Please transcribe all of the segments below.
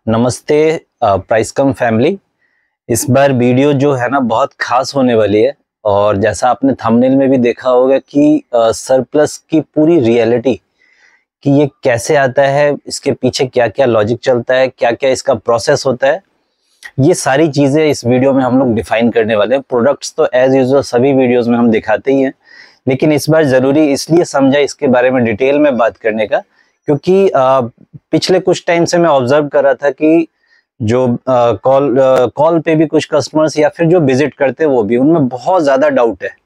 नमस्ते प्राइस कम फैमिली। इस बार वीडियो जो है ना बहुत खास होने वाली है और जैसा आपने थंबनेल में भी देखा होगा कि सरप्लस की पूरी रियलिटी कि ये कैसे आता है, इसके पीछे क्या क्या लॉजिक चलता है, क्या क्या इसका प्रोसेस होता है, ये सारी चीज़ें इस वीडियो में हम लोग डिफाइन करने वाले हैं। प्रोडक्ट्स तो एज यूजुअल सभी वीडियोस में हम दिखाते ही हैं, लेकिन इस बार ज़रूरी इसलिए समझा इसके बारे में डिटेल में बात करने का क्योंकि पिछले कुछ टाइम से मैं ऑब्जर्व कर रहा था कि जो कॉल पे भी कुछ कस्टमर्स या फिर जो विजिट करते हैं वो भी, उनमें बहुत ज़्यादा डाउट है।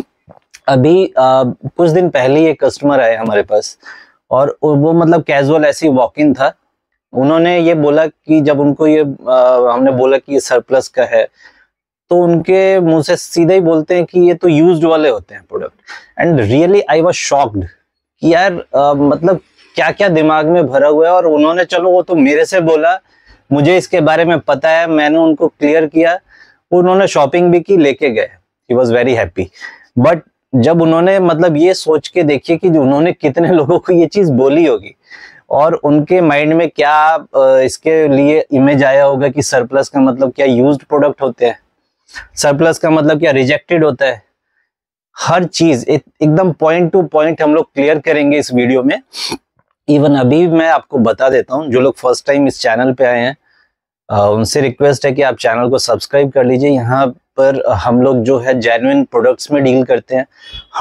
अभी कुछ दिन पहले ही एक कस्टमर आए हमारे पास और वो मतलब कैजुअल ऐसी वॉक इन था। उन्होंने ये बोला कि जब उनको ये हमने बोला कि ये सरप्लस का है तो उनके मुंह से सीधे ही बोलते हैं कि ये तो यूज्ड वाले होते हैं product. And really I was shocked कि यार मतलब क्या क्या दिमाग में भरा हुआ है। और उन्होंने, चलो वो तो मेरे से बोला, मुझे इसके बारे में पता है, मैंने उनको क्लियर किया, उन्होंने शॉपिंग भी की, लेके गए, he was very happy. But जब उन्होंने मतलब ये सोच के देखिए कि उन्होंने कितने लोगों को ये चीज बोली होगी और उनके माइंड में क्या इसके लिए इमेज आया होगा कि सरप्लस का मतलब क्या यूज्ड प्रोडक्ट होते हैं, सरप्लस का मतलब क्या रिजेक्टेड होता है। हर चीज एकदम पॉइंट टू पॉइंट हम लोग क्लियर करेंगे इस वीडियो में। इवन अभी मैं आपको बता देता हूँ, जो लोग फर्स्ट टाइम इस चैनल पे आए हैं उनसे रिक्वेस्ट है कि आप चैनल को सब्सक्राइब कर लीजिए। यहाँ पर हम लोग जो है जेन्युइन प्रोडक्ट्स में डील करते हैं,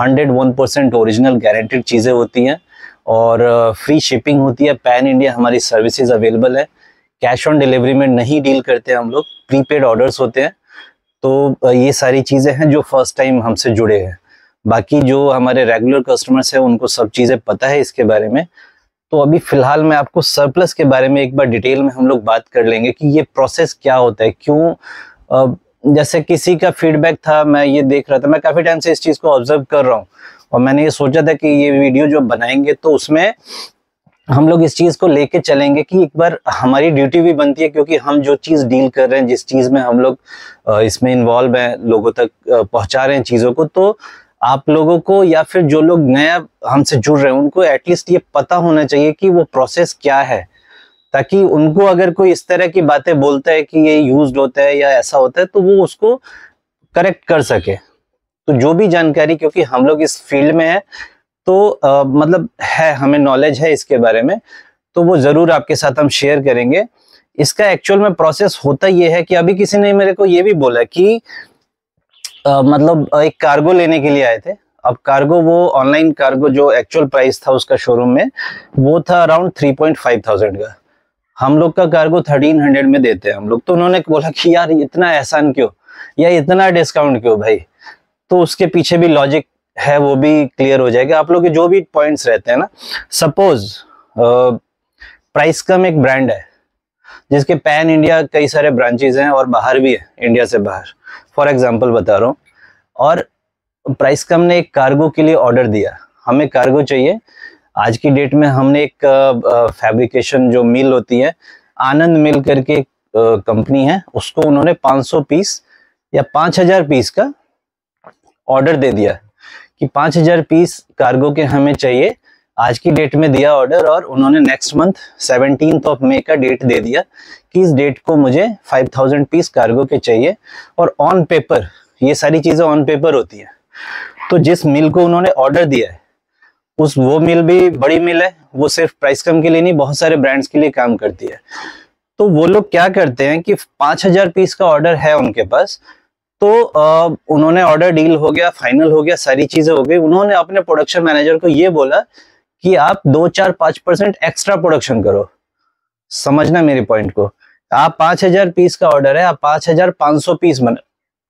101% ओरिजिनल गारंटेड चीज़ें होती हैं और फ्री शिपिंग होती है। पैन इंडिया हमारी सर्विसेज अवेलेबल है। कैश ऑन डिलीवरी में नहीं डील करते हम लोग, प्रीपेड ऑर्डर्स होते हैं। तो ये सारी चीज़ें हैं जो फर्स्ट टाइम हमसे जुड़े हैं। बाकी जो हमारे रेगुलर कस्टमर्स हैं उनको सब चीज़ें पता है इसके बारे में। तो अभी फिलहाल मैं आपको सरप्लस के बारे में एक बार डिटेल में हम लोग बात कर लेंगे कि ये प्रोसेस क्या होता है, क्यों। जैसे किसी का फीडबैक था, मैं ये देख रहा था, मैं काफ़ी टाइम से इस चीज़ को ऑब्जर्व कर रहा हूँ और मैंने ये सोचा था कि ये वीडियो जो बनाएंगे तो उसमें हम लोग इस चीज़ को लेके चलेंगे कि एक बार हमारी ड्यूटी भी बनती है, क्योंकि हम जो चीज़ डील कर रहे हैं, जिस चीज़ में हम लोग इसमें इन्वॉल्व हैं, लोगों तक पहुँचा रहे हैं चीज़ों को, तो आप लोगों को या फिर जो लोग नया हमसे जुड़ रहे हैं उनको एटलीस्ट ये पता होना चाहिए कि वो प्रोसेस क्या है, ताकि उनको अगर कोई इस तरह की बातें बोलता है कि ये यूज्ड होता है या ऐसा होता है तो वो उसको करेक्ट कर सके। तो जो भी जानकारी, क्योंकि हम लोग इस फील्ड में है तो मतलब है, हमें नॉलेज है इसके बारे में, तो वो जरूर आपके साथ हम शेयर करेंगे। इसका एक्चुअल में प्रोसेस होता ये है कि अभी किसी ने मेरे को ये भी बोला कि मतलब एक कार्गो लेने के लिए आए थे। अब कार्गो, वो ऑनलाइन कार्गो जो एक्चुअल प्राइस था उसका शोरूम में वो था अराउंड 3.5 थाउजेंड का। हम लोग का कार्गो 1300 में देते हैं हम लोग। तो उन्होंने बोला कि यार इतना एहसान क्यों या इतना डिस्काउंट क्यों भाई। तो उसके पीछे भी लॉजिक है, वो भी क्लियर हो जाएगा। आप लोग के जो भी पॉइंट्स रहते हैं ना, सपोज प्राइस कम एक ब्रांड है जिसके पैन इंडिया कई सारे ब्रांचेज हैं और बाहर भी है, इंडिया से बाहर, फॉर एग्जांपल बता रहा हूँ। और प्राइस कम ने एक कार्गो के लिए ऑर्डर दिया, हमें कार्गो चाहिए। आज की डेट में हमने एक फैब्रिकेशन जो मिल होती है, आनंद मिल करके कंपनी है, उसको उन्होंने 500 पीस या 5000 पीस का ऑर्डर दे दिया कि 5000 पीस कार्गो के हमें चाहिए। आज की डेट में दिया ऑर्डर और उन्होंने नेक्स्ट मंथ 17 मई का डेट दे दिया कि इस डेट को मुझे 5000 पीस कार्गो के चाहिए। और ऑन पेपर, ये सारी चीजें ऑन पेपर होती है। तो जिस मिल को उन्होंने ऑर्डर दिया है वो मिल भी बड़ी मिल है, वो सिर्फ प्राइस कम के लिए नहीं, बहुत सारे ब्रांड्स के लिए काम करती है। तो वो लोग क्या करते हैं कि 5000 पीस का ऑर्डर है उनके पास, तो उन्होंने ऑर्डर डील हो गया, फाइनल हो गया, सारी चीजें हो गई। उन्होंने अपने प्रोडक्शन मैनेजर को ये बोला कि आप 2-4-5% एक्स्ट्रा प्रोडक्शन करो। समझना मेरे पॉइंट को। आप 5000 पीस का ऑर्डर है, आप 5500 पीस बना,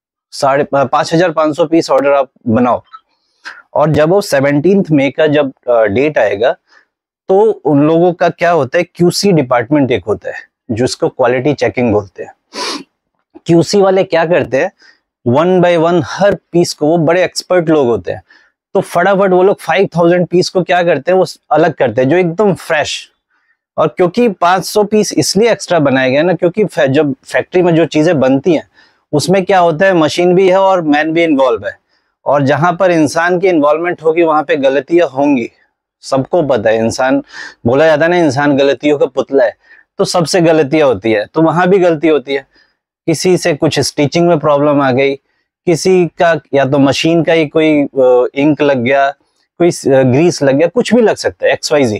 5500 पीस ऑर्डर आप बनाओ। और जब वो 17 मई का जब डेट आएगा तो उन लोगों का क्या होता है, क्यूसी डिपार्टमेंट एक होता है जिसको क्वालिटी चेकिंग बोलते हैं। क्यूसी वाले क्या करते हैं, 1 by 1 हर पीस को, वो बड़े एक्सपर्ट लोग होते हैं, तो फटाफट वो लोग 5000 पीस को क्या करते हैं, वो अलग करते हैं जो एकदम फ्रेश। और क्योंकि 500 पीस इसलिए एक्स्ट्रा बनाया गया ना, क्योंकि जब फैक्ट्री में जो चीजें बनती हैं उसमें क्या होता है, मशीन भी है और मैन भी इन्वॉल्व है, और जहां पर इंसान की इन्वॉल्वमेंट होगी वहां पे गलतियां होंगी, सबको पता है। इंसान, बोला जाता है ना, इंसान गलतियों का पुतला है। तो सबसे गलतियां होती है, तो वहां भी गलती होती है। किसी से कुछ स्टिचिंग में प्रॉब्लम आ गई, किसी का या तो मशीन का ही कोई इंक लग गया, कोई ग्रीस लग गया, कुछ भी लग सकता है, XYZ।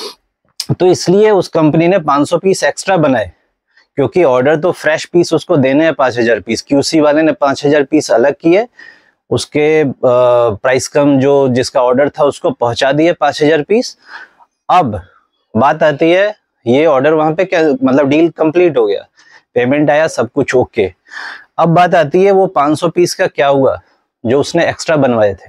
तो इसलिए उस कंपनी ने 500 पीस एक्स्ट्रा बनाए, क्योंकि ऑर्डर तो फ्रेश पीस उसको देने हैं 5000 पीस। QC वाले ने 5000 पीस अलग किए, उसके प्राइस कम जो जिसका ऑर्डर था उसको पहुंचा दिए 5000 पीस। अब बात आती है, ये ऑर्डर वहां पे क्या मतलब डील कंप्लीट हो गया, पेमेंट आया, सब कुछ ओके। अब बात आती है वो 500 पीस का क्या हुआ जो उसने एक्स्ट्रा बनवाए थे।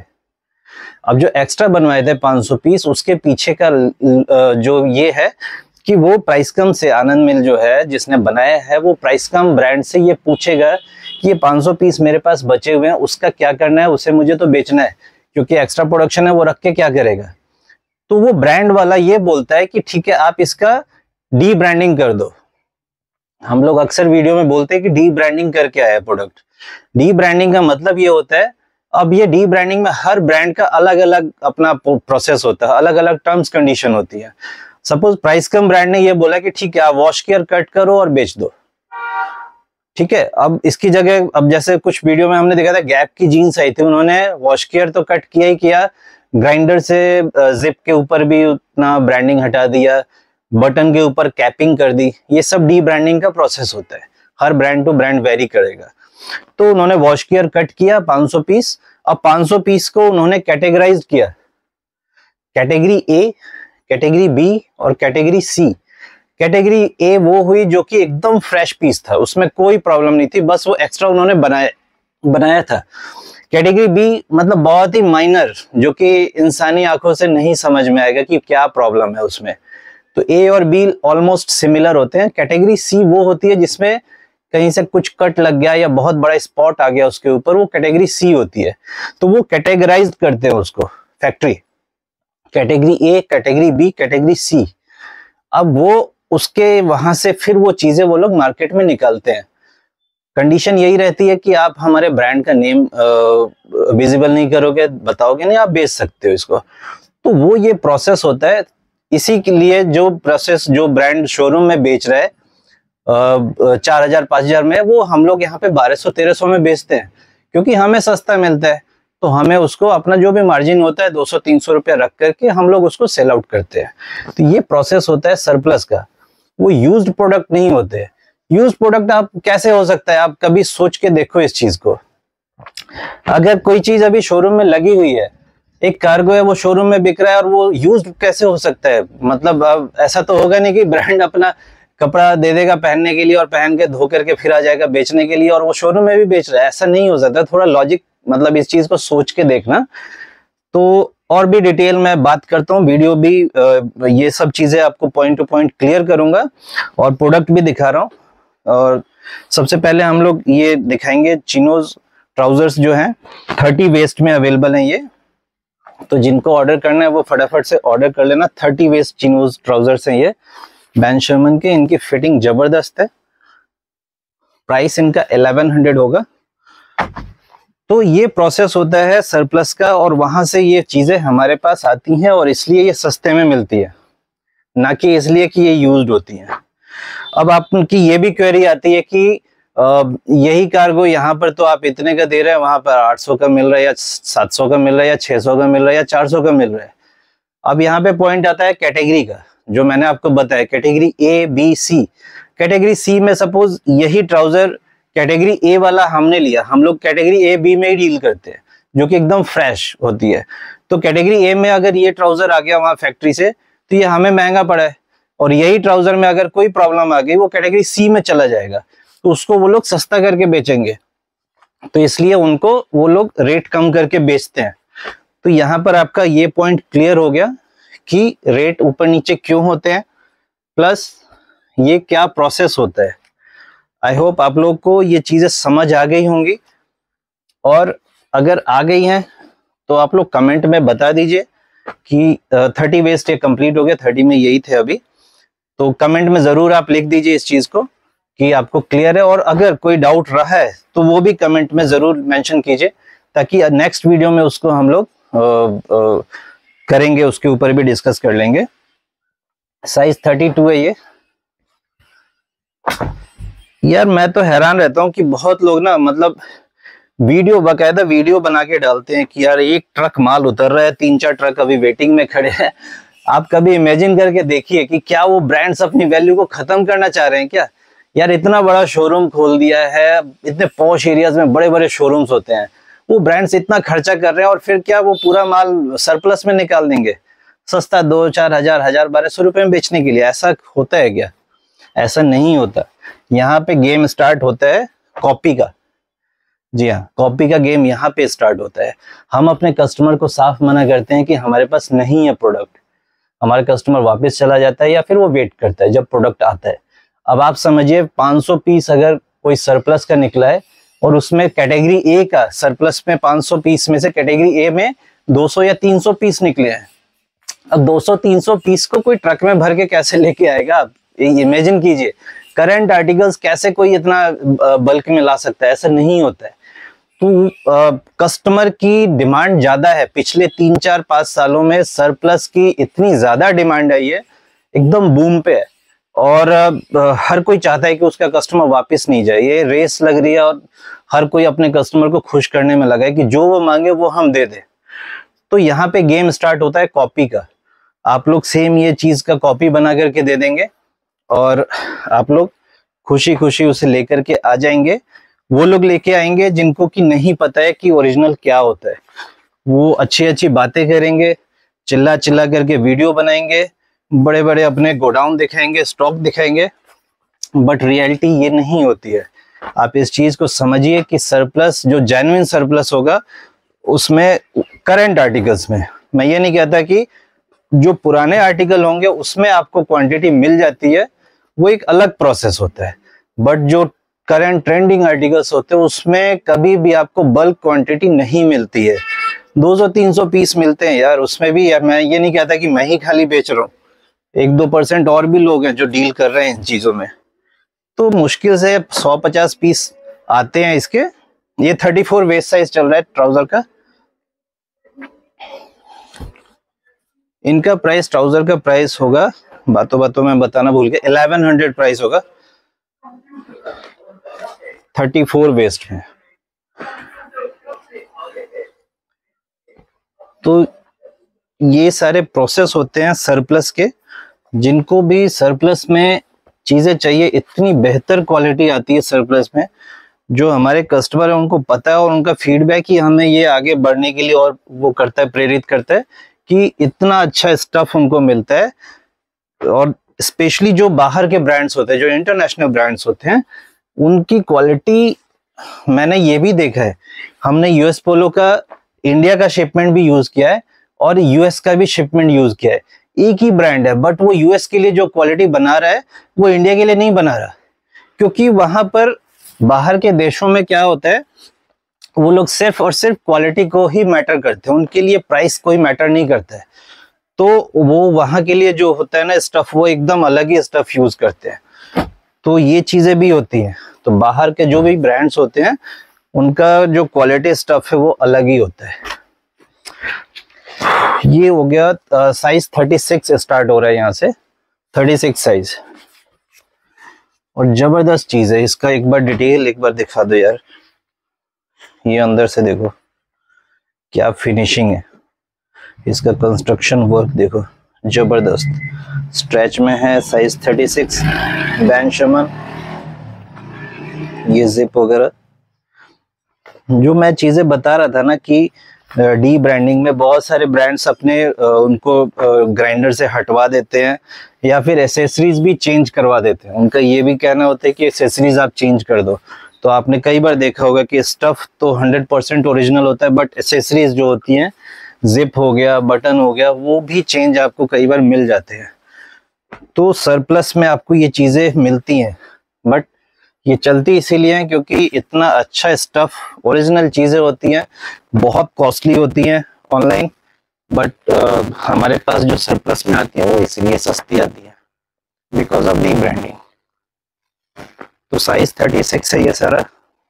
अब जो एक्स्ट्रा बनवाए थे 500 पीस, उसके पीछे का जो ये है कि वो प्राइस कम से, आनंद मिल जो है जिसने बनाया है, वो प्राइस कम ब्रांड से ये पूछेगा कि ये 500 पीस मेरे पास बचे हुए हैं, उसका क्या करना है, उसे मुझे तो बेचना है, क्योंकि एक्स्ट्रा प्रोडक्शन है, वो रख के क्या करेगा। तो वो ब्रांड वाला ये बोलता है कि ठीक है आप इसका डी ब्रांडिंग कर दो। हम लोग अक्सर वीडियो में बोलते हैं कि डी ब्रांडिंग करके आया प्रोडक्ट। डी ब्रांडिंग का मतलब ये होता है, अब ये डी ब्रांडिंग में हर ब्रांड का अलग अलग अपना प्रोसेस होता है, अलग अलग टर्म्स कंडीशन होती है। सपोज प्राइस कम ब्रांड ने ये बोला कि ठीक है आप वॉश केयर कट करो और बेच दो, ठीक है। अब इसकी जगह, अब जैसे कुछ वीडियो में हमने देखा था गैप की जीन्स आई थी, उन्होंने वॉश केयर तो कट किया ही किया, ग्राइंडर से जिप के ऊपर भी उतना ब्रांडिंग हटा दिया, बटन के ऊपर कैपिंग कर दी। ये सब डी ब्रांडिंग का प्रोसेस होता है, हर ब्रांड टू ब्रांड वेरी करेगा। तो उन्होंने वॉश केयर कट किया 500 पीस। अब 500 पीस को उन्होंने कैटेगराइज किया, कैटेगरी ए, कैटेगरी बी और कैटेगरी सी। कैटेगरी ए वो हुई जो कि एकदम फ्रेश पीस था, उसमें कोई प्रॉब्लम नहीं थी, बस वो एक्स्ट्रा उन्होंने बनाया था। कैटेगरी बी मतलब बहुत ही माइनर, जो कि इंसानी आंखों से नहीं समझ में आएगा कि क्या प्रॉब्लम है उसमें। तो ए और बी ऑलमोस्ट सिमिलर होते हैं। कैटेगरी सी वो होती है जिसमें कहीं से कुछ कट लग गया या बहुत बड़ा स्पॉट आ गया उसके ऊपर, वो कैटेगरी सी होती है। तो वो कैटेगराइज करते हैं उसको factory, category A, category B, category C. अब वो उसके वहां से फिर वो चीजें वो लोग मार्केट में निकालते हैं। कंडीशन यही रहती है कि आप हमारे ब्रांड का नेम विजिबल नहीं करोगे, बताओगे नहीं, आप बेच सकते हो इसको। तो वो ये प्रोसेस होता है। इसी के लिए जो प्रोसेस जो ब्रांड शोरूम में बेच रहा है 4000 5000 में, वो हम लोग यहाँ पे 1200-1300 में बेचते हैं, क्योंकि हमें सस्ता मिलता है। तो हमें उसको अपना जो भी मार्जिन होता है 200-300 रुपया रख करके हम लोग उसको सेल आउट करते हैं। तो ये प्रोसेस होता है सरप्लस का, वो यूज्ड प्रोडक्ट नहीं होते। यूज्ड प्रोडक्ट आप कैसे हो सकता है, आप कभी सोच के देखो इस चीज को। अगर कोई चीज अभी शोरूम में लगी हुई है, एक कार्गो है वो शोरूम में बिक रहा है, और वो यूज्ड कैसे हो सकता है। मतलब अब ऐसा तो होगा नहीं कि ब्रांड अपना कपड़ा दे देगा पहनने के लिए और पहन के धो करके फिर आ जाएगा बेचने के लिए, और वो शोरूम में भी बेच रहा है, ऐसा नहीं हो सकता। थोड़ा लॉजिक, मतलब इस चीज को सोच के देखना। तो और भी डिटेल में बात करता हूँ, वीडियो भी ये सब चीजें आपको पॉइंट टू पॉइंट क्लियर करूंगा, और प्रोडक्ट भी दिखा रहा हूँ। और सबसे पहले हम लोग ये दिखाएंगे चिनोज ट्राउजर्स जो हैं 30 वेस्ट में अवेलेबल हैं ये। तो जिनको ऑर्डर करना है वो फटाफट से ऑर्डर कर लेना। 30 वेस्ट चिनोज ट्राउजर्स हैं ये, बैन शर्मन के। इनकी फिटिंग जबरदस्त है। प्राइस इनका 1100 होगा। तो ये प्रोसेस होता है सरप्लस का, और वहां से ये चीजें हमारे पास आती हैं, और इसलिए ये सस्ते में मिलती है, ना कि इसलिए कि ये यूज्ड होती हैं। अब आपकी ये भी क्वेरी आती है कि यही कार्गो यहाँ पर तो आप इतने का दे रहे हैं, वहां पर 800 का मिल रहा है, या 700 का मिल रहा है, या 600 का मिल रहा है, या 400 का मिल रहा है। अब यहाँ पे पॉइंट आता है कैटेगरी का, जो मैंने आपको बताया, category A, B, C. Category C में सपोज यही ट्राउजर कैटेगरी ए वाला हमने लिया, हम लोग कैटेगरी ए बी में ही डील करते हैं, जो कि एकदम फ्रेश होती है। तो कैटेगरी ए में अगर ये ट्राउजर आ गया वहां फैक्ट्री से, तो ये हमें महंगा पड़ा है, और यही ट्राउजर में अगर कोई प्रॉब्लम आ गई, वो कैटेगरी सी में चला जाएगा, तो उसको वो लोग सस्ता करके बेचेंगे। तो इसलिए उनको वो लोग रेट कम करके बेचते हैं। तो यहाँ पर आपका ये पॉइंट क्लियर हो गया कि रेट ऊपर नीचे क्यों होते हैं, प्लस ये क्या प्रोसेस होता है। आई होप आप लोग को ये चीजें समझ आ गई होंगी, और अगर आ गई हैं तो आप लोग कमेंट में बता दीजिए कि 30 वेस्ट ये कंप्लीट हो गया, 30 में यही थे अभी। तो कमेंट में जरूर आप लिख दीजिए इस चीज को कि आपको क्लियर है, और अगर कोई डाउट रहा है तो वो भी कमेंट में जरूर मेंशन कीजिए, ताकि नेक्स्ट वीडियो में उसको हम लोग करेंगे, उसके ऊपर भी डिस्कस कर लेंगे। साइज 32 है ये। यार मैं तो हैरान रहता हूँ कि बहुत लोग ना मतलब वीडियो, बाकायदा वीडियो बना के डालते हैं कि यार एक ट्रक माल उतर रहा है, 3-4 ट्रक अभी वेटिंग में खड़े हैं। आप कभी इमेजिन करके देखिए कि क्या वो ब्रांड्स अपनी वैल्यू को खत्म करना चाह रहे हैं क्या? यार इतना बड़ा शोरूम खोल दिया है, इतने पॉश एरियाज में बड़े बड़े शोरूम्स होते हैं, वो ब्रांड्स इतना खर्चा कर रहे हैं और फिर क्या वो पूरा माल सरप्लस में निकाल देंगे सस्ता 2-4 हजार, 1,000-1,200 रुपए में बेचने के लिए? ऐसा होता है क्या? ऐसा नहीं होता। यहाँ पे गेम स्टार्ट होता है कॉपी का। जी हाँ, कॉपी का गेम यहाँ पे स्टार्ट होता है। हम अपने कस्टमर को साफ मना करते हैं कि हमारे पास नहीं है प्रोडक्ट। हमारा कस्टमर वापस चला जाता है या फिर वो वेट करता है जब प्रोडक्ट आता है। अब आप समझिए 500 पीस अगर कोई सरप्लस का निकला है और उसमें कैटेगरी ए का सरप्लस में 500 पीस में से कैटेगरी ए में 200 या 300 पीस निकले हैं। अब 200-300 पीस को कोई ट्रक में भर के कैसे लेके आएगा? आप इमेजिन कीजिए, करंट आर्टिकल्स कैसे कोई इतना बल्क में ला सकता है? ऐसा नहीं होता है। तो कस्टमर की डिमांड ज्यादा है। पिछले 3-4-5 सालों में सरप्लस की इतनी ज्यादा डिमांड आई है, एकदम बूम पे है। और हर कोई चाहता है कि उसका कस्टमर वापस नहीं जाए। ये रेस लग रही है और हर कोई अपने कस्टमर को खुश करने में लगा है कि जो वो मांगे वो हम दे दे। तो यहाँ पे गेम स्टार्ट होता है कॉपी का। आप लोग सेम ये चीज का कॉपी बना करके दे देंगे और आप लोग खुशी खुशी उसे लेकर के आ जाएंगे। वो लोग लेके आएंगे जिनको कि नहीं पता है कि ओरिजिनल क्या होता है। वो अच्छी अच्छी बातें करेंगे, चिल्ला चिल्ला करके वीडियो बनाएंगे, बड़े बड़े अपने गोडाउन दिखाएंगे, स्टॉक दिखाएंगे, बट रियलिटी ये नहीं होती है। आप इस चीज को समझिए कि सरप्लस, जो जेन्युइन सरप्लस होगा उसमें करंट आर्टिकल्स में, मैं ये नहीं कहता कि जो पुराने आर्टिकल होंगे उसमें आपको क्वांटिटी मिल जाती है, वो एक अलग प्रोसेस होता है। बट जो करंट ट्रेंडिंग आर्टिकल्स होते हैं उसमें कभी भी आपको बल्क क्वांटिटी नहीं मिलती है। 200-300 पीस मिलते हैं यार, उसमें भी यार मैं ये नहीं कहता कि मैं ही खाली बेच रहा हूँ, 1-2% और भी लोग हैं जो डील कर रहे हैं इन चीजों में। तो मुश्किल से 100-50 पीस आते हैं इसके। ये 34 वेस्ट साइज चल रहा है ट्राउजर का। इनका प्राइस, ट्राउजर का प्राइस होगा, बातों बातों में बताना भूल गया, 1100 प्राइस होगा 34 वेस्ट में। तो ये सारे प्रोसेस होते हैं सरप्लस के। जिनको भी सरप्लस में चीजें चाहिए, इतनी बेहतर क्वालिटी आती है सरप्लस में, जो हमारे कस्टमर है उनको पता है और उनका फीडबैक ही हमें ये आगे बढ़ने के लिए और वो करता है, प्रेरित करता है कि इतना अच्छा स्टफ उनको मिलता है। और स्पेशली जो बाहर के ब्रांड्स होते हैं, जो इंटरनेशनल ब्रांड्स होते हैं, उनकी क्वालिटी मैंने ये भी देखा है। हमने यूएस पोलो का इंडिया का शिपमेंट भी यूज किया है और यूएस का भी शिपमेंट यूज किया है। एक ही ब्रांड है बट वो यूएस के लिए जो क्वालिटी बना रहा है वो इंडिया के लिए नहीं बना रहा, क्योंकि वहां पर बाहर के देशों में क्या होता है, वो लोग सिर्फ और सिर्फ क्वालिटी को ही मैटर करते हैं, उनके लिए प्राइस कोई मैटर नहीं करता है। तो वो वहां के लिए जो होता है ना स्टफ, वो एकदम अलग ही स्टफ यूज करते हैं। तो ये चीजें भी होती हैं। तो बाहर के जो भी ब्रांड्स होते हैं उनका जो क्वालिटी स्टफ है वो अलग ही होता है। ये हो गया साइज 36 स्टार्ट हो रहा है यहाँ से, 36 साइज। और जबरदस्त चीज है इसका, एक बार डिटेल एक बार दिखा दो यार। ये अंदर से देखो क्या फिनिशिंग है, इसका कंस्ट्रक्शन वर्क देखो, जबरदस्त। स्ट्रेच में है, साइज 36, बैंड शमन, ये जिप वगैरह। जो मैं चीजें बता रहा था ना कि डी ब्रांडिंग में बहुत सारे ब्रांड्स अपने उनको ग्राइंडर से हटवा देते हैं या फिर एसेसरीज भी चेंज करवा देते हैं। उनका ये भी कहना होता है कि एसेसरीज आप चेंज कर दो। तो आपने कई बार देखा होगा कि स्टफ तो 100% ओरिजिनल होता है, बट एसेसरीज जो होती हैं, जिप हो गया, बटन हो गया, वो भी चेंज आपको कई बार मिल जाते हैं। तो सरप्लस में आपको ये चीजें मिलती हैं, बट ये चलती इसीलिए है क्योंकि इतना अच्छा स्टफ, ओरिजिनल चीजें होती हैं, बहुत कॉस्टली होती हैं ऑनलाइन, बट हमारे पास जो सरप्लस में आती है वो इसलिए सस्ती आती है, बिकॉज ऑफ डी ब्रांडिंग। तो साइज 36 है ये सारा।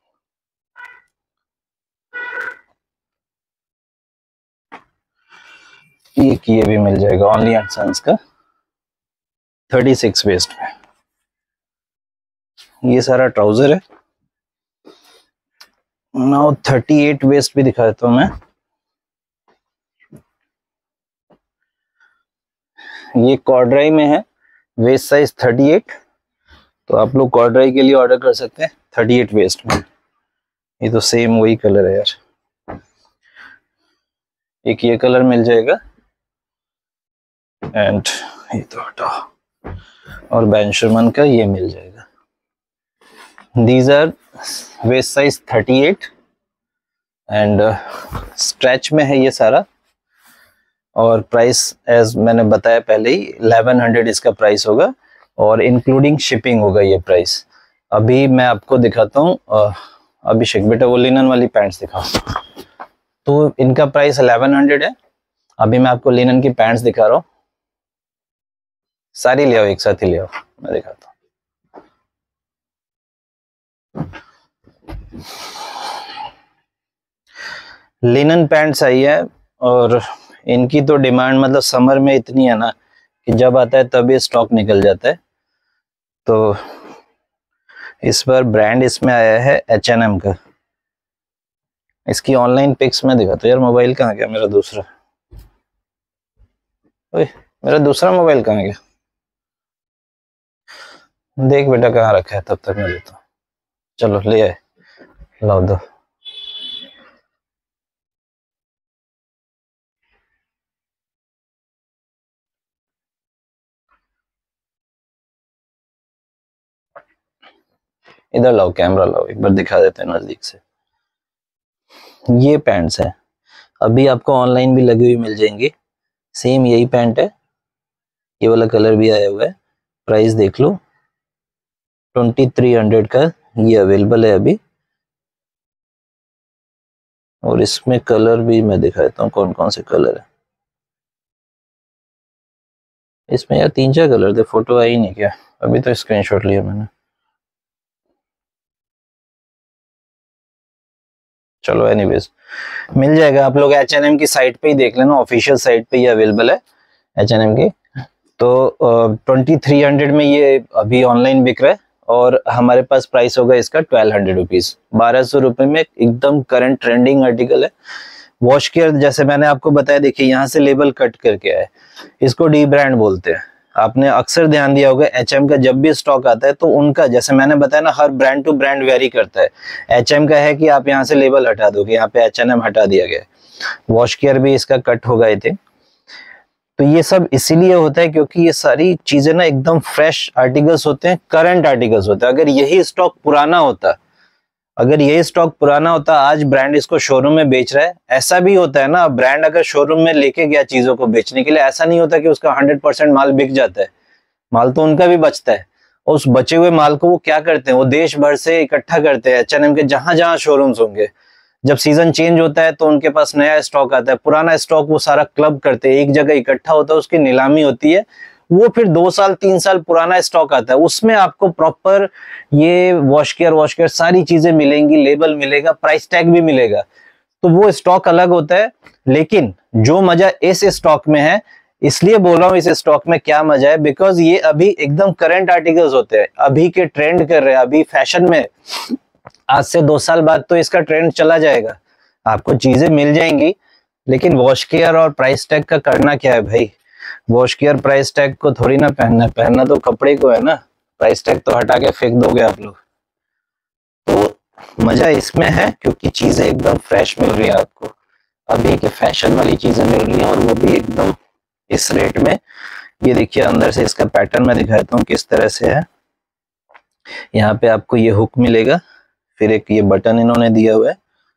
ये भी मिल जाएगा ओनली एंड सन्स का 36 वेस्ट में। ये सारा ट्राउजर है। नाउ 38 वेस्ट भी दिखा देता हूँ मैं। ये कॉर्डराई में है, वेस्ट साइज 38, तो आप लोग कॉर्डराई के लिए ऑर्डर कर सकते हैं 38 वेस्ट में। ये तो सेम वही कलर है यार, एक ये कलर मिल जाएगा एंड ये तो हटाओ, और बेंशरमन का ये मिल जाएगा। These are waist size 38 and stretch में है ये सारा, और प्राइस एज मैंने बताया पहले ही 1100 इसका प्राइस होगा, और इंक्लूडिंग शिपिंग होगा ये प्राइस। अभी मैं आपको दिखाता हूँ, अभिषेक बेटा वो लिनन वाली पैंट्स दिखाओ। तो इनका प्राइस 1100 है। अभी मैं आपको लिनन की पैंट्स दिखा रहा हूँ, सारी ले आओ, एक साथ ही ले आओ, मैं दिखाता हूँ। लिनन पैंट्स आई है, और इनकी तो डिमांड मतलब समर में इतनी है ना कि जब आता है तब ये स्टॉक निकल जाता है। तो इस बार ब्रांड इसमें आया है H&M का। इसकी ऑनलाइन पिक्स में दिखाता हूँ यार। मोबाइल कहाँ गया मेरा दूसरा? ओए मेरा दूसरा मोबाइल कहाँ गया? देख बेटा कहाँ रखा है, तब तक मैं देता हूँ। चलो ले आए, लाओ दो। इधर लाओ, कैमरा लाओ, एक बार दिखा देते हैं नजदीक से। ये पैंट्स है, अभी आपको ऑनलाइन भी लगी हुई मिल जाएंगी। सेम यही पैंट है, ये वाला कलर भी आया हुआ है। प्राइस देख लो 2300 का ये अवेलेबल है अभी। और इसमें कलर भी मैं दिखा देता हूँ कौन कौन से कलर है। इसमें यार 3-4 कलर थे, फोटो आई नहीं क्या? अभी तो स्क्रीनशॉट लिया मैंने। चलो एनीवेज मिल जाएगा, आप लोग H&M की साइट पे ही देख लेना, ऑफिशियल साइट पे ये अवेलेबल है H&M की। तो 2300 में ये अभी ऑनलाइन बिक रहा है, और हमारे पास प्राइस होगा इसका 1200 रुपीज, 1200 रुपए में एकदम करंट ट्रेंडिंग आर्टिकल है। वॉश केयर जैसे मैंने आपको बताया, देखिए यहाँ से लेबल कट करके आए, इसको डी ब्रांड बोलते हैं। आपने अक्सर ध्यान दिया होगा H&M का जब भी स्टॉक आता है तो उनका, जैसे मैंने बताया ना, हर ब्रांड टू ब्रांड वेरी करता है। H&M का है कि आप यहाँ से लेबल हटा दोगे, यहाँ पे H&M हटा दिया गया है। वॉश केयर भी इसका कट होगा आई थिंक। तो ये सब इसीलिए होता है क्योंकि ये सारी चीजें ना एकदम फ्रेश आर्टिकल्स होते हैं, करंट आर्टिकल्स होते हैं। अगर यही स्टॉक पुराना होता, आज ब्रांड इसको शोरूम में बेच रहा है, ऐसा भी होता है ना, ब्रांड अगर शोरूम में लेके गया चीजों को बेचने के लिए, ऐसा नहीं होता कि उसका 100% माल बिक जाता है। माल तो उनका भी बचता है, और उस बचे हुए माल को वो क्या करते हैं, वो देश भर से इकट्ठा करते हैं। H&M के जहां जहां शोरूम्स होंगे, जब सीजन चेंज होता है तो उनके पास नया स्टॉक आता है, पुराना स्टॉक वो सारा क्लब करते हैं, एक जगह इकट्ठा होता है, उसकी नीलामी होती है। वो फिर 2 साल 3 साल पुराना स्टॉक आता है, उसमें आपको प्रॉपर ये वॉश केयर सारी चीजें मिलेंगी, लेबल मिलेगा, प्राइस टैग भी मिलेगा। तो वो स्टॉक अलग होता है। लेकिन जो मजा इस स्टॉक में है, इसलिए बोल रहा हूँ इस स्टॉक में क्या मजा है, बिकॉज ये अभी एकदम करंट आर्टिकल्स होते हैं, अभी के ट्रेंड कर रहे हैं, अभी फैशन में। आज से 2 साल बाद तो इसका ट्रेंड चला जाएगा, आपको चीजें मिल जाएंगी। लेकिन वॉश केयर और प्राइस टैग का करना क्या है भाई? वॉश केयर प्राइस टैग को थोड़ी ना पहनना तो कपड़े को है ना, प्राइस टैग तो हटा के फेंक दोगे आप लोग। तो मजा इसमें है क्योंकि चीजें एकदम फ्रेश मिल रही है आपको, अभी के फैशन वाली चीजें मिल रही हैं, और वो भी एकदम इस रेट में। ये देखिए अंदर से इसका पैटर्न मैं दिखाता हूँ किस तरह से है। यहाँ पे आपको ये हुक मिलेगा, फिर एक ये बटन इन्होंने दिया हुआ है।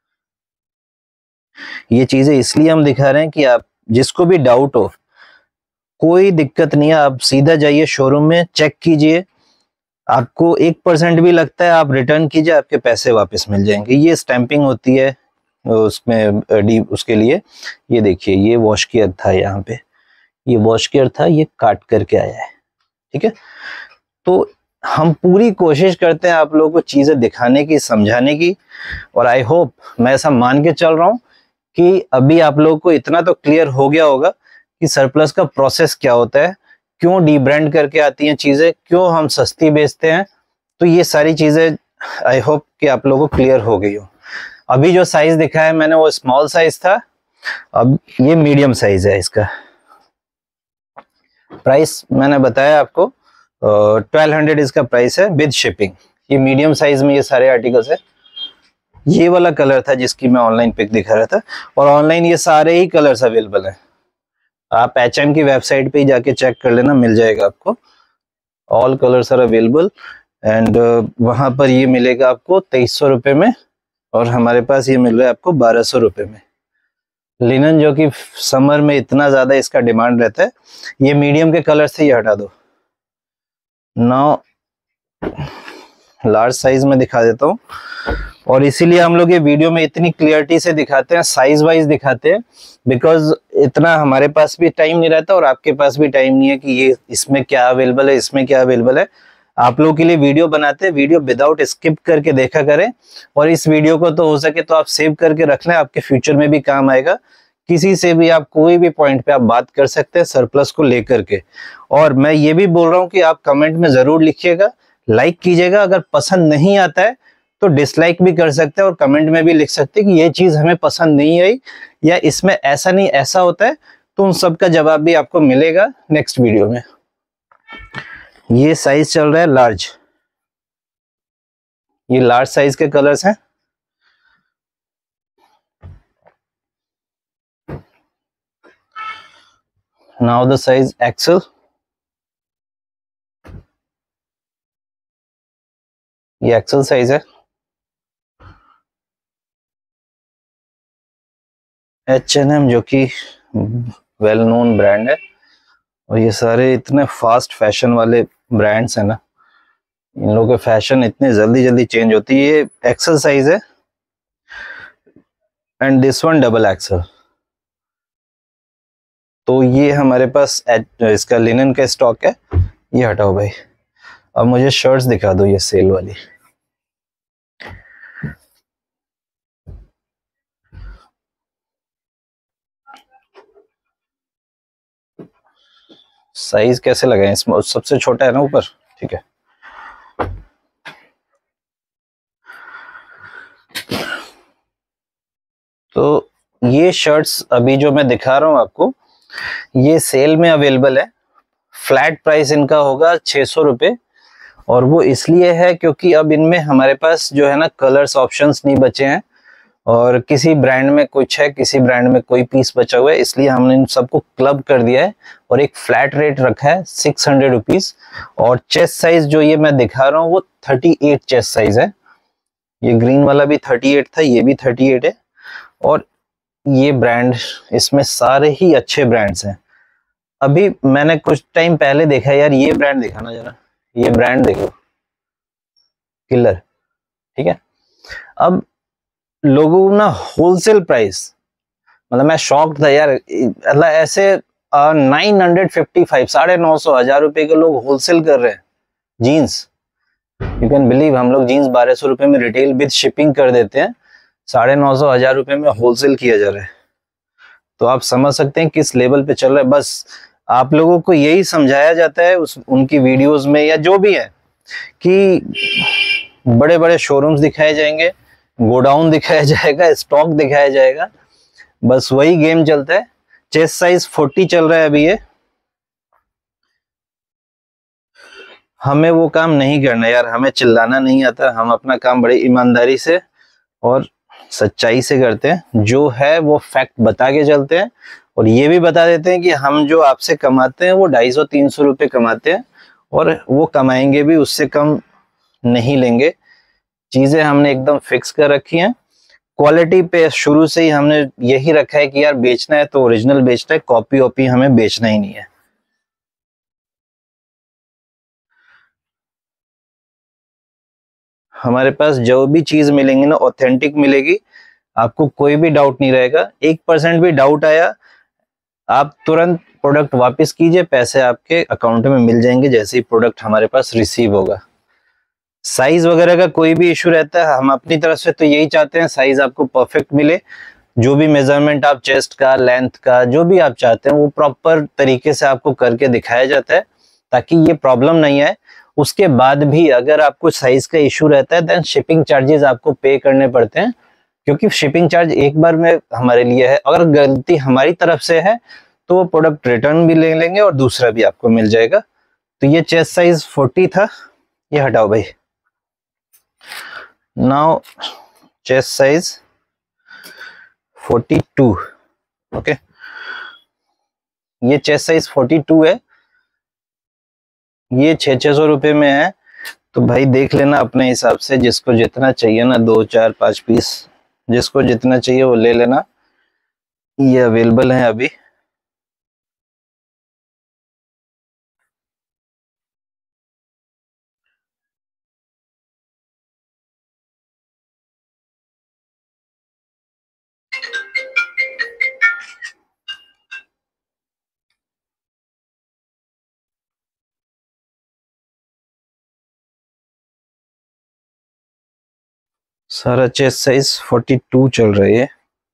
ये चीजें इसलिए हम दिखा रहे हैं कि आप जिसको भी डाउट हो, कोई दिक्कत नहीं है, आप सीधा जाइए शोरूम में, चेक कीजिए। आपको 1% भी लगता है आप रिटर्न कीजिए, आपके पैसे वापस मिल जाएंगे। ये स्टैंपिंग होती है उसमें उसके लिए। ये देखिए ये वॉश केयर था, यहाँ पे ये वॉश केयर था, ये काट करके आया है, ठीक है। तो हम पूरी कोशिश करते हैं आप लोगों को चीजें दिखाने की, समझाने की, और आई होप, मैं ऐसा मान के चल रहा हूं कि अभी आप लोगों को इतना तो क्लियर हो गया होगा कि सरप्लस का प्रोसेस क्या होता है, क्यों डी ब्रांड करके आती हैं चीजें, क्यों हम सस्ती बेचते हैं, तो ये सारी चीजें आई होप कि आप लोगों को क्लियर हो गई हो। अभी जो साइज दिखा है मैंने वो स्मॉल साइज था, अब ये मीडियम साइज है। इसका प्राइस मैंने बताया आपको 1200 इसका प्राइस है विद शिपिंग। ये मीडियम साइज में ये सारे आर्टिकल्स है। ये वाला कलर था जिसकी मैं ऑनलाइन पिक दिखा रहा था, और ऑनलाइन ये सारे ही कलर्स अवेलेबल हैं। आप H&M की वेबसाइट पे ही जाके चेक कर लेना, मिल जाएगा आपको। All colours are available and वहां पर ये मिलेगा आपको 2300 रुपये में, और हमारे पास ये मिल रहा है आपको 1200 रुपये में। लिनन जो कि समर में इतना ज्यादा इसका डिमांड रहता है। ये मीडियम के कलर से ये हटा दो। नाउ लार्ज साइज में दिखा देता हूँ, और इसीलिए हम लोग ये वीडियो में इतनी क्लियरिटी से दिखाते हैं, साइज वाइज दिखाते हैं, बिकॉज इतना हमारे पास भी टाइम नहीं रहता और आपके पास भी टाइम नहीं है कि ये इसमें क्या अवेलेबल है, इसमें क्या अवेलेबल है। आप लोगों के लिए वीडियो बनाते हैं, वीडियो विदाउट स्किप करके देखा करें, और इस वीडियो को तो हो सके तो आप सेव करके रख लें, आपके फ्यूचर में भी काम आएगा। किसी से भी आप कोई भी पॉइंट पे आप बात कर सकते हैं सरप्लस को लेकर के। और मैं ये भी बोल रहा हूँ कि आप कमेंट में जरूर लिखिएगा, लाइक कीजिएगा। अगर पसंद नहीं आता है तो डिसलाइक भी कर सकते हैं, और कमेंट में भी लिख सकते हैं कि ये चीज हमें पसंद नहीं आई, या इसमें ऐसा नहीं ऐसा होता है। तो उन सब का जवाब भी आपको मिलेगा नेक्स्ट वीडियो में। ये साइज चल रहा है लार्ज, ये लार्ज साइज के कलर्स हैं। नाउ द साइज एक्सेल, ये एक्सेल साइज है। H&M जो कि वेल नोन ब्रांड है, और ये सारे इतने फास्ट फैशन वाले ब्रांड्स हैं ना, इन लोगों के फैशन इतने जल्दी जल्दी चेंज होती है। ये एक्सेल साइज है and this one double XL. तो ये हमारे पास इसका लिनन का स्टॉक है। ये हटाओ भाई, अब मुझे शर्ट्स दिखा दो, ये सेल वाली। साइज कैसे लगाएं? इसमें सबसे छोटा है ना ऊपर, ठीक है। तो ये शर्ट्स अभी जो मैं दिखा रहा हूं आपको, ये सेल में अवेलेबल है। फ्लैट प्राइस इनका होगा 600 रुपये, और वो इसलिए है क्योंकि अब इनमें हमारे पास जो है ना कलर्स ऑप्शंस नहीं बचे हैं, और किसी ब्रांड में कुछ है, किसी ब्रांड में कोई पीस बचा हुआ है, इसलिए हमने इन सबको क्लब कर दिया है और एक फ्लैट रेट रखा है 600 रुपीज। और चेस्ट साइज जो ये मैं दिखा रहा हूँ वो 38 चेस्ट साइज है। ये ग्रीन वाला भी 38 था, ये भी 38 है। और ये ब्रांड, इसमें सारे ही अच्छे ब्रांड्स हैं। अभी मैंने कुछ टाइम पहले देखा यार, ये ब्रांड दिखाना जरा, ये ब्रांड देखो, किलर, ठीक है। अब लोगों ना होलसेल प्राइस, मतलब मैं शॉक्ड था यार, मतलब ऐसे 955 950 1000 रुपए के लोग होलसेल कर रहे हैं जीन्स। यू कैन बिलीव, हम लोग जीन्स 1200 रुपए में रिटेल विद शिपिंग कर देते हैं, 950 1000 रुपए में होलसेल किया जा रहा है। तो आप समझ सकते हैं किस लेवल पे चल रहा है। बस आप लोगों को यही समझाया जाता है उनकी वीडियोस में या जो भी है, कि बड़े बड़े शोरूम्स दिखाए जाएंगे, गोडाउन दिखाया जाएगा, स्टॉक दिखाया जाएगा, बस वही गेम चलता है। चेस्ट साइज 40 चल रहा है अभी ये। हमें वो काम नहीं करना यार, हमें चिल्लाना नहीं आता, हम अपना काम बड़े ईमानदारी से और सच्चाई से करते हैं। जो है वो फैक्ट बता के चलते हैं, और ये भी बता देते हैं कि हम जो आपसे कमाते हैं वो 250-300 रुपये कमाते हैं, और वो कमाएंगे भी, उससे कम नहीं लेंगे। चीजें हमने एकदम फिक्स कर रखी हैं। क्वालिटी पे शुरू से ही हमने यही रखा है कि यार बेचना है तो ओरिजिनल बेचना है, कॉपी वॉपी हमें बेचना ही नहीं है। हमारे पास जो भी चीज मिलेंगी ना ऑथेंटिक मिलेगी, आपको कोई भी डाउट नहीं रहेगा। 1% भी डाउट आया, आप तुरंत प्रोडक्ट वापस कीजिए, पैसे आपके अकाउंट में मिल जाएंगे जैसे ही प्रोडक्ट हमारे पास रिसीव होगा। साइज वगैरह का कोई भी इशू रहता है, हम अपनी तरफ से तो यही चाहते हैं साइज आपको परफेक्ट मिले। जो भी मेजरमेंट आप चेस्ट का, लेंथ का, जो भी आप चाहते हैं वो प्रॉपर तरीके से आपको करके दिखाया जाता है, ताकि ये प्रॉब्लम नहीं आए। उसके बाद भी अगर आपको साइज का इशू रहता है देन शिपिंग चार्जेस आपको पे करने पड़ते हैं, क्योंकि शिपिंग चार्ज एक बार में हमारे लिए है। अगर गलती हमारी तरफ से है तो वो प्रोडक्ट रिटर्न भी ले लेंगे और दूसरा भी आपको मिल जाएगा। तो ये चेस्ट साइज 40 था, ये हटाओ भाई। Now chest size 42, okay. ये चेस्ट साइज 42 है, ये 600 रुपए में है। तो भाई देख लेना अपने हिसाब से, जिसको जितना चाहिए ना, 2 4 5 पीस जिसको जितना चाहिए वो ले लेना, ये अवेलेबल है अभी। सारा चेस्ट साइज 42 चल रही है।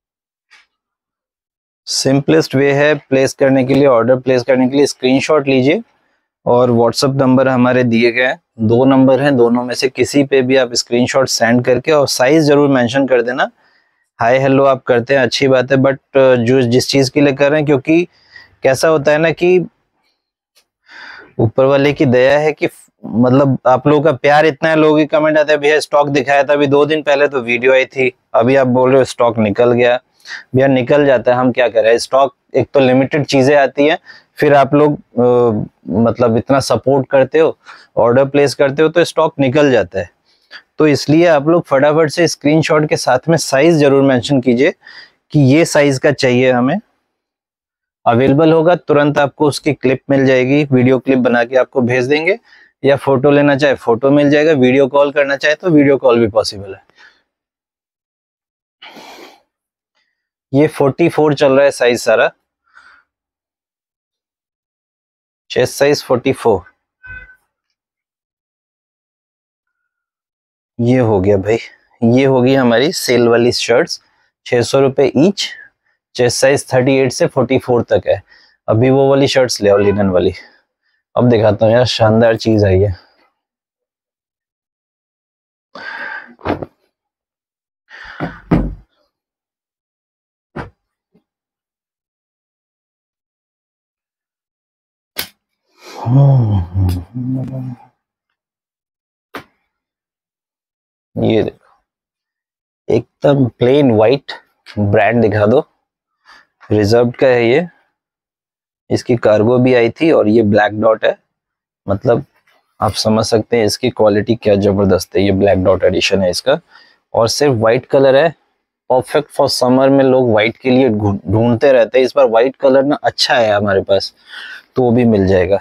सिंपलेस्ट वे है प्लेस करने के लिए, ऑर्डर प्लेस करने के लिए स्क्रीनशॉट लीजिए और व्हाट्सएप नंबर हमारे दिए गए हैं, 2 नंबर हैं, दोनों में से किसी पे भी आप स्क्रीनशॉट सेंड करके और साइज जरूर मेंशन कर देना। हाय हेलो आप करते हैं अच्छी बात है, बट जो जिस चीज के लिए कर रहे हैं, क्योंकि कैसा होता है ना कि ऊपर वाले की दया है कि मतलब आप लोगों का प्यार इतना है, लोगों की कमेंट आते हैं भैया स्टॉक दिखाया था अभी 2 दिन पहले तो वीडियो आई थी, अभी आप बोल रहे हो स्टॉक निकल गया। भैया निकल जाता है, हम क्या करें, स्टॉक एक तो लिमिटेड चीजें आती हैं, फिर आप लोग मतलब इतना सपोर्ट करते हो, ऑर्डर प्लेस करते हो तो स्टॉक निकल जाता है। तो इसलिए आप लोग फटाफट से स्क्रीनशॉट के साथ में साइज जरूर मेंशन कीजिए कि ये साइज का चाहिए हमें। अवेलेबल होगा तुरंत आपको उसकी क्लिप मिल जाएगी, वीडियो क्लिप बना के आपको भेज देंगे, या फोटो लेना चाहे फोटो मिल जाएगा, वीडियो कॉल करना चाहे तो वीडियो कॉल भी पॉसिबल है। ये 44 चल रहा है साइज सारा, चेस्ट साइज 44। ये हो गया भाई, ये होगी हमारी सेल वाली शर्ट्स, 600 रुपए ईच। चेस्ट साइज 38 से 44 तक है। अभी वो वाली शर्ट्स ले आओ लिनन वाली। अब दिखाता हूँ यार, शानदार चीज आई है। ये देखो एकदम प्लेन वाइट, ब्रांड दिखा दो, रिजर्व का है ये, इसकी कार्गो भी आई थी और ये ब्लैक डॉट है, मतलब आप समझ सकते हैं इसकी क्वालिटी क्या जबरदस्त है। ये ब्लैक डॉट एडिशन है इसका और सिर्फ वाइट कलर है, परफेक्ट फॉर समर में लोग वाइट के लिए ढूंढते रहते हैं। इस बार वाइट कलर ना अच्छा है हमारे पास, तो वो भी मिल जाएगा।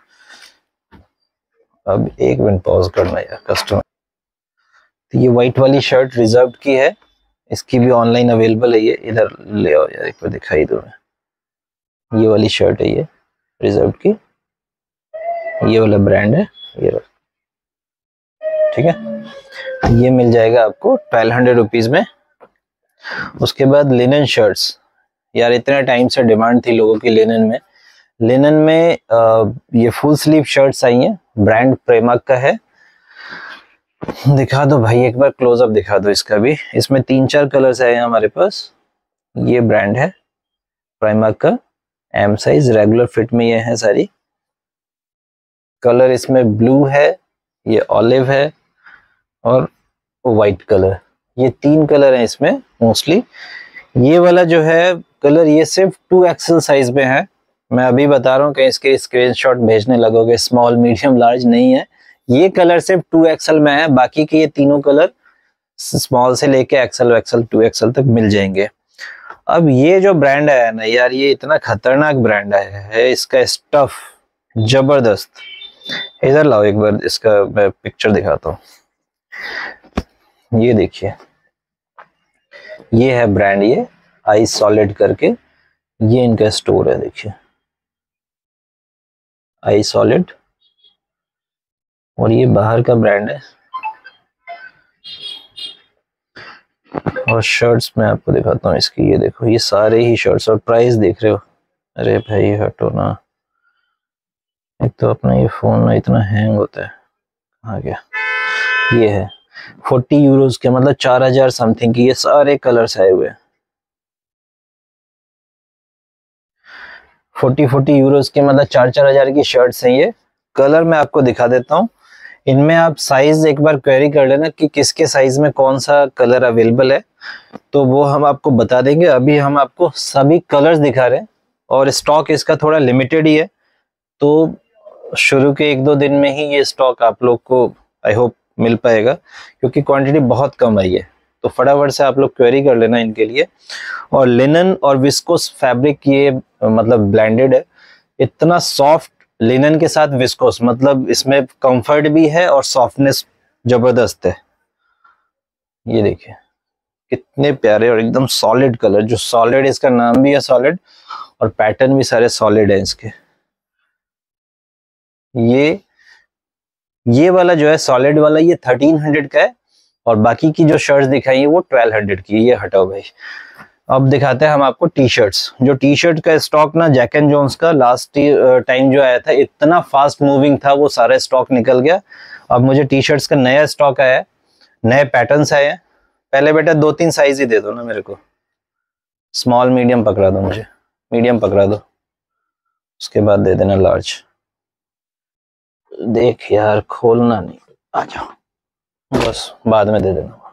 अब 1 मिनट पॉज करना यार कस्टमर। तो ये वाइट वाली शर्ट रिजर्व की है, इसकी भी ऑनलाइन अवेलेबल है। ये इधर ले आओ यार, एक बार दिखाई दो। ये वाली शर्ट है ये रिजर्व की, ये वाला ब्रांड है ये, ठीक है। ये मिल जाएगा आपको 1200 रुपीज में। उसके बाद लिनन शर्ट्स, यार इतने टाइम से डिमांड थी लोगों की लिनन में। लिनन में ये फुल स्लीव शर्ट्स आई हैं, ब्रांड प्रेमाक का है। दिखा दो भाई एक बार क्लोजअप दिखा दो इसका भी। इसमें 3 4 कलर्स आए हैं हमारे पास। ये ब्रांड है प्रेमाक का, एम साइज, रेगुलर फिट में ये है सारी। कलर इसमें ब्लू है, ये ऑलिव है और वाइट कलर, ये 3 कलर हैं इसमें मोस्टली। ये वाला जो है कलर ये सिर्फ 2XL साइज में है। मैं अभी बता रहा हूँ कि इसके स्क्रीनशॉट भेजने लगोगे, स्मॉल मीडियम लार्ज नहीं है। ये कलर सिर्फ 2XL में है, बाकी के ये तीनों कलर स्मॉल से लेके XL, XL 2XL तक मिल जाएंगे। अब ये जो ब्रांड है ना यार, ये इतना खतरनाक ब्रांड है, इसका स्टफ जबरदस्त। इधर लाओ एक बार, इसका मैं पिक्चर दिखाता हूँ। ये देखिए, ये है ब्रांड, ये आई सॉलिड करके, ये इनका स्टोर है। देखिए आई सॉलिड, और ये बाहर का ब्रांड है। और शर्ट्स मैं आपको दिखाता हूँ इसकी, ये देखो, ये सारे ही शर्ट्स। और प्राइस देख रहे हो, अरे भाई हटो ना, एक तो अपना ये फोन ना इतना हैंग होता है। आ गया, ये है 40 यूरोज के, मतलब 4000 समथिंग की ये सारे कलर्स आए हुए हैं। 40 यूरोज के मतलब 4-4000 की शर्ट्स हैं ये। कलर मैं आपको दिखा देता हूँ, इनमें आप साइज एक बार क्वेरी कर लेना कि किसके साइज में कौन सा कलर अवेलेबल है, तो वो हम आपको बता देंगे। अभी हम आपको सभी कलर्स दिखा रहे हैं और स्टॉक इसका थोड़ा लिमिटेड ही है, तो शुरू के 1-2 दिन में ही ये स्टॉक आप लोग को आई होप मिल पाएगा, क्योंकि क्वांटिटी बहुत कम आई है। तो फटाफट से आप लोग क्वेरी कर लेना इनके लिए। और लिनन और विस्कोस फैब्रिक ये मतलब ब्लेंडेड है, इतना सॉफ्ट लिनन के साथ विस्कोस, मतलब इसमें कंफर्ट भी है और सॉफ्टनेस जबरदस्त है। ये देखिए कितने प्यारे और एकदम सॉलिड कलर, जो सॉलिड, इसका नाम भी है सॉलिड और पैटर्न भी सारे सॉलिड है इसके। ये वाला जो है सॉलिड वाला, ये 1300 का है और बाकी की जो शर्ट्स दिखाई है वो 1200 की। ये हटाओ भाई। अब दिखाते हैं हम आपको टी शर्ट्स। जो टी शर्ट का स्टॉक ना जैक एंड जोन्स का लास्ट टाइम जो आया था, इतना फास्ट मूविंग था, वो सारा स्टॉक निकल गया। अब मुझे टी शर्ट्स का नया स्टॉक आया है, नए पैटर्न्स आए हैं। पहले बेटा 2-3 साइज ही दे दो ना मेरे को, स्मॉल मीडियम पकड़ा दो, मुझे मीडियम पकड़ा दो, उसके बाद दे देना लार्ज। देख यार खोलना नहीं, आ जाओ, बस बाद में दे देना।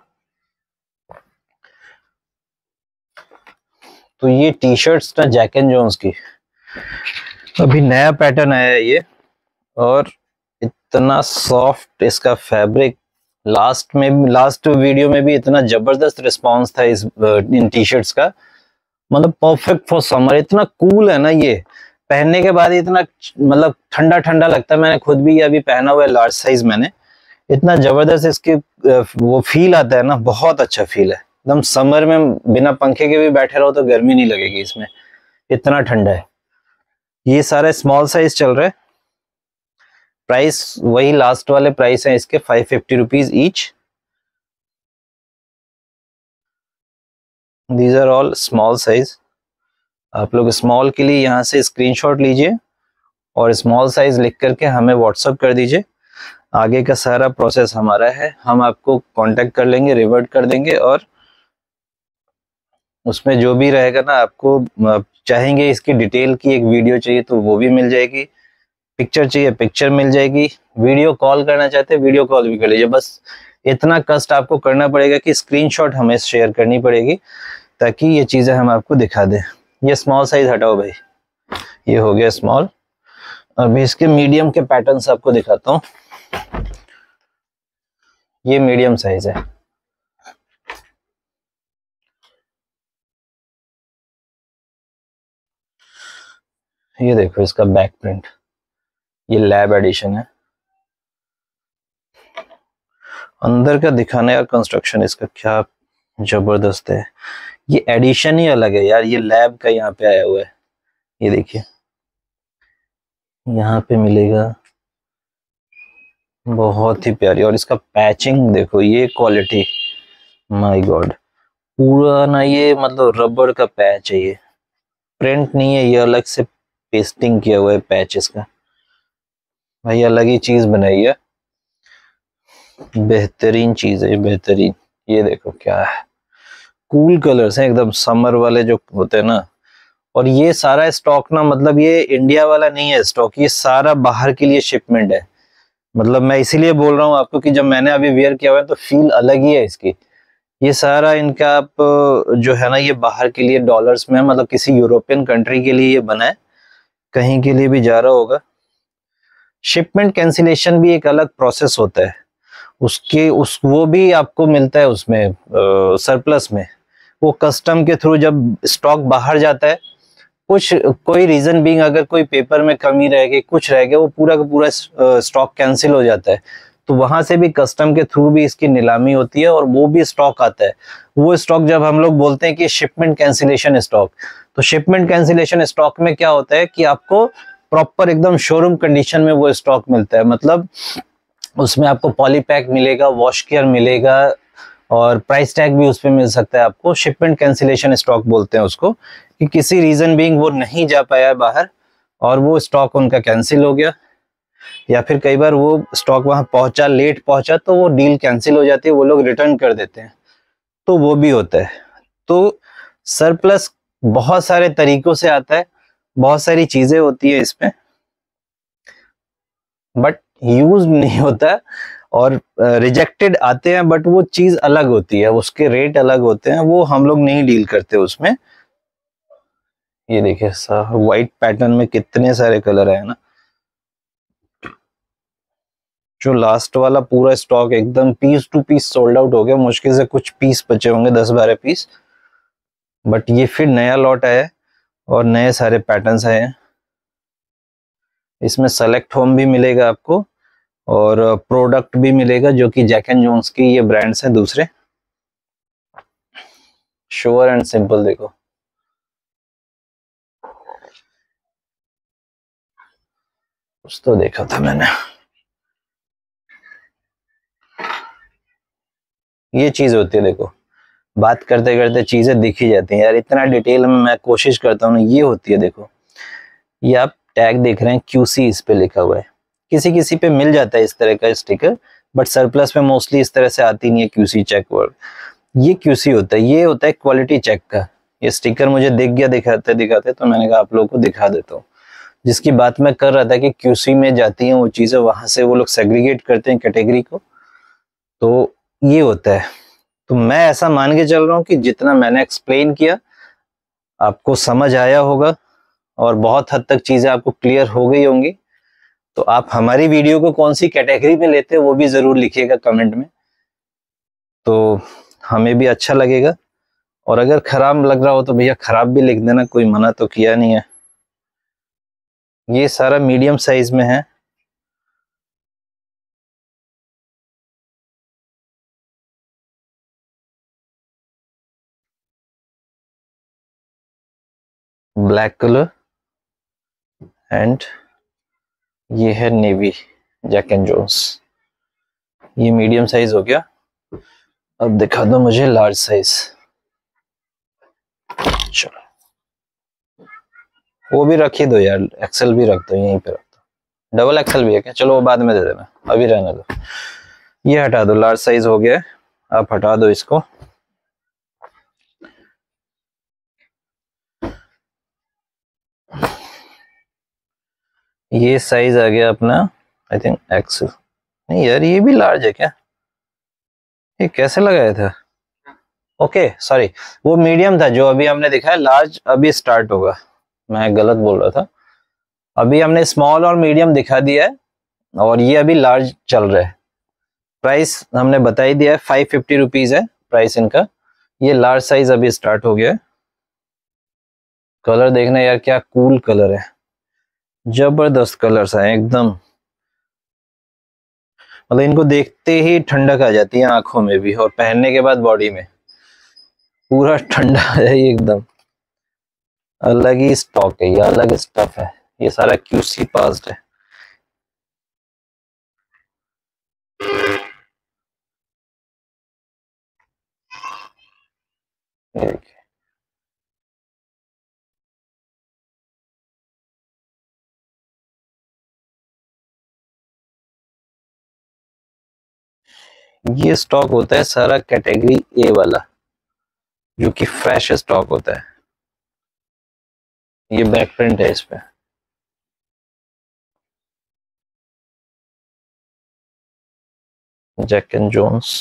तो ये टी शर्ट्स ना जैक एंड जोन्स की, अभी नया पैटर्न आया है ये, और इतना सॉफ्ट इसका फैब्रिक। लास्ट वीडियो में भी इतना जबरदस्त रिस्पांस था इन टी शर्ट्स का, मतलब परफेक्ट फॉर समर। इतना कूल है ना ये, पहनने के बाद इतना मतलब ठंडा ठंडा लगता है। मैंने खुद भी ये अभी पहना हुआ है, लार्ज साइज मैंने। इतना जबरदस्त इसके वो फील आता है ना, बहुत अच्छा फील है एकदम। समर में बिना पंखे के भी बैठे रहो तो गर्मी नहीं लगेगी इसमें, इतना ठंडा है। ये सारे स्मॉल साइज चल रहे हैं। प्राइस वही लास्ट वाले प्राइस है इसके, 550 rupees each. These are all small size. आप लोग स्मॉल के लिए यहाँ से स्क्रीनशॉट लीजिए और स्मॉल साइज लिख करके हमें व्हाट्सअप कर दीजिए। आगे का सारा प्रोसेस हमारा है, हम आपको कांटेक्ट कर लेंगे, रिवर्ट कर देंगे, और उसमें जो भी रहेगा ना, आपको चाहेंगे इसकी डिटेल की एक वीडियो चाहिए तो वो भी मिल जाएगी, पिक्चर चाहिए पिक्चर मिल जाएगी, वीडियो कॉल करना चाहते हैं वीडियो कॉल भी कर लीजिए। बस इतना कष्ट आपको करना पड़ेगा कि स्क्रीनशॉट हमें शेयर करनी पड़ेगी, ताकि ये चीजें हम आपको दिखा दें। ये स्मॉल साइज हटाओ भाई, ये हो गया स्मॉल। अभी इसके मीडियम के पैटर्न्स आपको दिखाता हूँ। ये मीडियम साइज है, ये देखो इसका बैक प्रिंट, ये लैब एडिशन है। अंदर का दिखाने का कंस्ट्रक्शन इसका क्या जबरदस्त है, ये एडिशन ही अलग है यार। ये लैब का यहाँ पे आया हुआ है, ये देखिए यहाँ पे मिलेगा, बहुत ही प्यारी। और इसका पैचिंग देखो, ये क्वालिटी, माय गॉड। पूरा ना ये मतलब रबड़ का पैच है, ये प्रिंट नहीं है, ये अलग से पेस्टिंग किया हुआ है पैच इसका। भाई अलग ही चीज बनाई है, बेहतरीन चीज है, बेहतरीन। ये देखो क्या है, कूल कलर्स हैं एकदम, समर वाले जो होते हैं ना। और ये सारा स्टॉक ना, मतलब ये इंडिया वाला नहीं है स्टॉक, ये सारा बाहर के लिए शिपमेंट है। मतलब मैं इसीलिए बोल रहा हूँ आपको कि जब मैंने अभी वेयर किया हुआ है तो फील अलग ही है इसकी। ये सारा इनका आप जो है ना, ये बाहर के लिए डॉलर्स में, मतलब किसी यूरोपियन कंट्री के लिए ये बना है, कहीं के लिए भी जा रहा होगा। शिपमेंट कैंसिलेशन भी एक अलग प्रोसेस होता है, वो भी आपको मिलता है उसमें सरप्लस में। वो कस्टम के थ्रू जब स्टॉक बाहर जाता है, कोई रीजन बीइंग, अगर कोई पेपर में कमी रह गई, कुछ रह गया, वो पूरा का पूरा स्टॉक कैंसिल हो जाता है। तो वहां से भी कस्टम के थ्रू भी इसकी नीलामी होती है और वो भी स्टॉक आता है। वो स्टॉक जब हम लोग बोलते हैं कि शिपमेंट कैंसिलेशन स्टॉक, तो शिपमेंट कैंसिलेशन स्टॉक में क्या होता है कि आपको प्रॉपर एकदम शोरूम कंडीशन में वो स्टॉक मिलता है। मतलब उसमें आपको पॉलीपैक मिलेगा, वॉश केयर मिलेगा, और प्राइस टैग भी उस पर मिल सकता है आपको। शिपमेंट कैंसिलेशन स्टॉक बोलते हैं उसको, कि किसी रीजन बीइंग वो नहीं जा पाया बाहर और वो स्टॉक उनका कैंसिल हो गया। या फिर कई बार वो स्टॉक वहां पहुंचा, लेट पहुंचा, तो वो डील कैंसिल हो जाती है, वो लोग रिटर्न कर देते हैं, तो वो भी होता है। तो सरप्लस बहुत सारे तरीकों से आता है, बहुत सारी चीजें होती है इसमें, बट यूज नहीं होता है। और रिजेक्टेड आते हैं, बट वो चीज अलग होती है, उसके रेट अलग होते हैं, वो हम लोग नहीं डील करते उसमें। ये देखिए व्हाइट पैटर्न में कितने सारे कलर है ना। जो लास्ट वाला पूरा स्टॉक एकदम piece to piece sold out हो गया, मुश्किल से कुछ पीस बचे होंगे, 10-12 पीस। बट ये फिर नया लॉट आया है और नए सारे पैटर्न्स आए हैं। इसमें सेलेक्ट होम भी मिलेगा आपको और प्रोडक्ट भी मिलेगा, जो कि जैक एंड जोन्स की ये ब्रांड्स हैं दूसरे। श्योर एंड सिंपल देखो, कुछ तो देखा था मैंने। ये चीज होती है, देखो बात करते करते चीजें दिख ही जाती हैं यार, इतना डिटेल में मैं कोशिश करता हूँ ना। ये होती है, देखो ये आप टैग देख रहे हैं, QC इस पे लिखा हुआ है। किसी किसी पे मिल जाता है इस तरह का स्टिकर, बट सरप्लस में मोस्टली इस तरह से आती नहीं है QC चेक वर्ड। ये QC होता है, ये होता है क्वालिटी चेक का। ये स्टिकर मुझे दिख गया दिखाते दिखाते, तो मैंने कहा आप लोगों को दिखा देता हूँ। जिसकी बात मैं कर रहा था कि QC में जाती हैं वो चीजें, वहां से वो लोग सेग्रीगेट करते हैं कैटेगरी को, तो ये होता है। तो मैं ऐसा मान के चल रहा हूँ कि जितना मैंने एक्सप्लेन किया आपको समझ आया होगा और बहुत हद तक चीजें आपको क्लियर हो गई होंगी। तो आप हमारी वीडियो को कौन सी कैटेगरी में लेते हैं वो भी जरूर लिखिएगा कमेंट में, तो हमें भी अच्छा लगेगा। और अगर खराब लग रहा हो तो भैया खराब भी लिख देना, कोई मना तो किया नहीं है। ये सारा मीडियम साइज में है। ब्लैक कलर एंड ये है नेवी जैक एंड जोन्स। ये मीडियम साइज हो गया। अब दिखा दो मुझे लार्ज साइज। चलो वो भी रख ही दो यार, एक्सेल भी रख दो, यहीं पे रख दो। डबल एक्सेल भी है क्या? चलो वो बाद में दे देना, अभी रहने दो। ये हटा दो, लार्ज साइज हो गया है, आप हटा दो इसको। ये साइज आ गया अपना, आई थिंक एक्सेल। नहीं यार, ये भी लार्ज है क्या? ये कैसे लगाया था? ओके सॉरी, वो मीडियम था जो अभी हमने दिखाया, लार्ज अभी स्टार्ट होगा। मैं गलत बोल रहा था। अभी हमने स्मॉल और मीडियम दिखा दिया है और ये अभी लार्ज चल रहा है। प्राइस हमने बता ही दिया है, 550 रुपीज है प्राइस इनका। ये लार्ज साइज अभी स्टार्ट हो गया है। कलर देखना यार, क्या कूल कलर है, जबरदस्त कलर्स है एकदम। मतलब इनको देखते ही ठंडक आ जाती है आंखों में भी, और पहनने के बाद बॉडी में पूरा ठंडा है एकदम। अलग ही स्टॉक है, ये अलग स्टफ है, ये सारा QC पास्ड है। ये स्टॉक होता है सारा कैटेगरी A वाला, जो कि फ्रेश स्टॉक होता है। ये बैक प्रिंट है इस पे। Jack and Jones.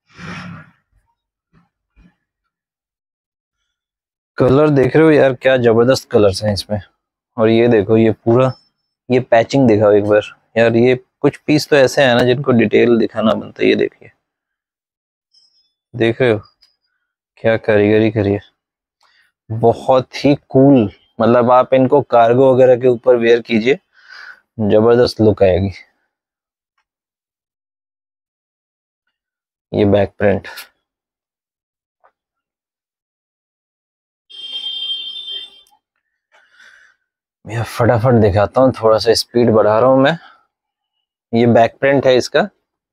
कलर देख रहे हो यार, क्या जबरदस्त कलर्स हैं इसमें। और ये देखो, ये पूरा ये पैचिंग दिखाओ एक बार यार। ये कुछ पीस तो ऐसे हैं ना जिनको डिटेल दिखाना बनता है। ये देखिए, देख रहे हो क्या कारीगरी करी है, बहुत ही कूल। मतलब आप इनको कार्गो वगैरह के ऊपर वेयर कीजिए, जबरदस्त लुक आएगी। ये बैक प्रिंट, मैं फटाफट दिखाता हूँ, थोड़ा सा स्पीड बढ़ा रहा हूँ मैं। ये बैक प्रिंट है इसका।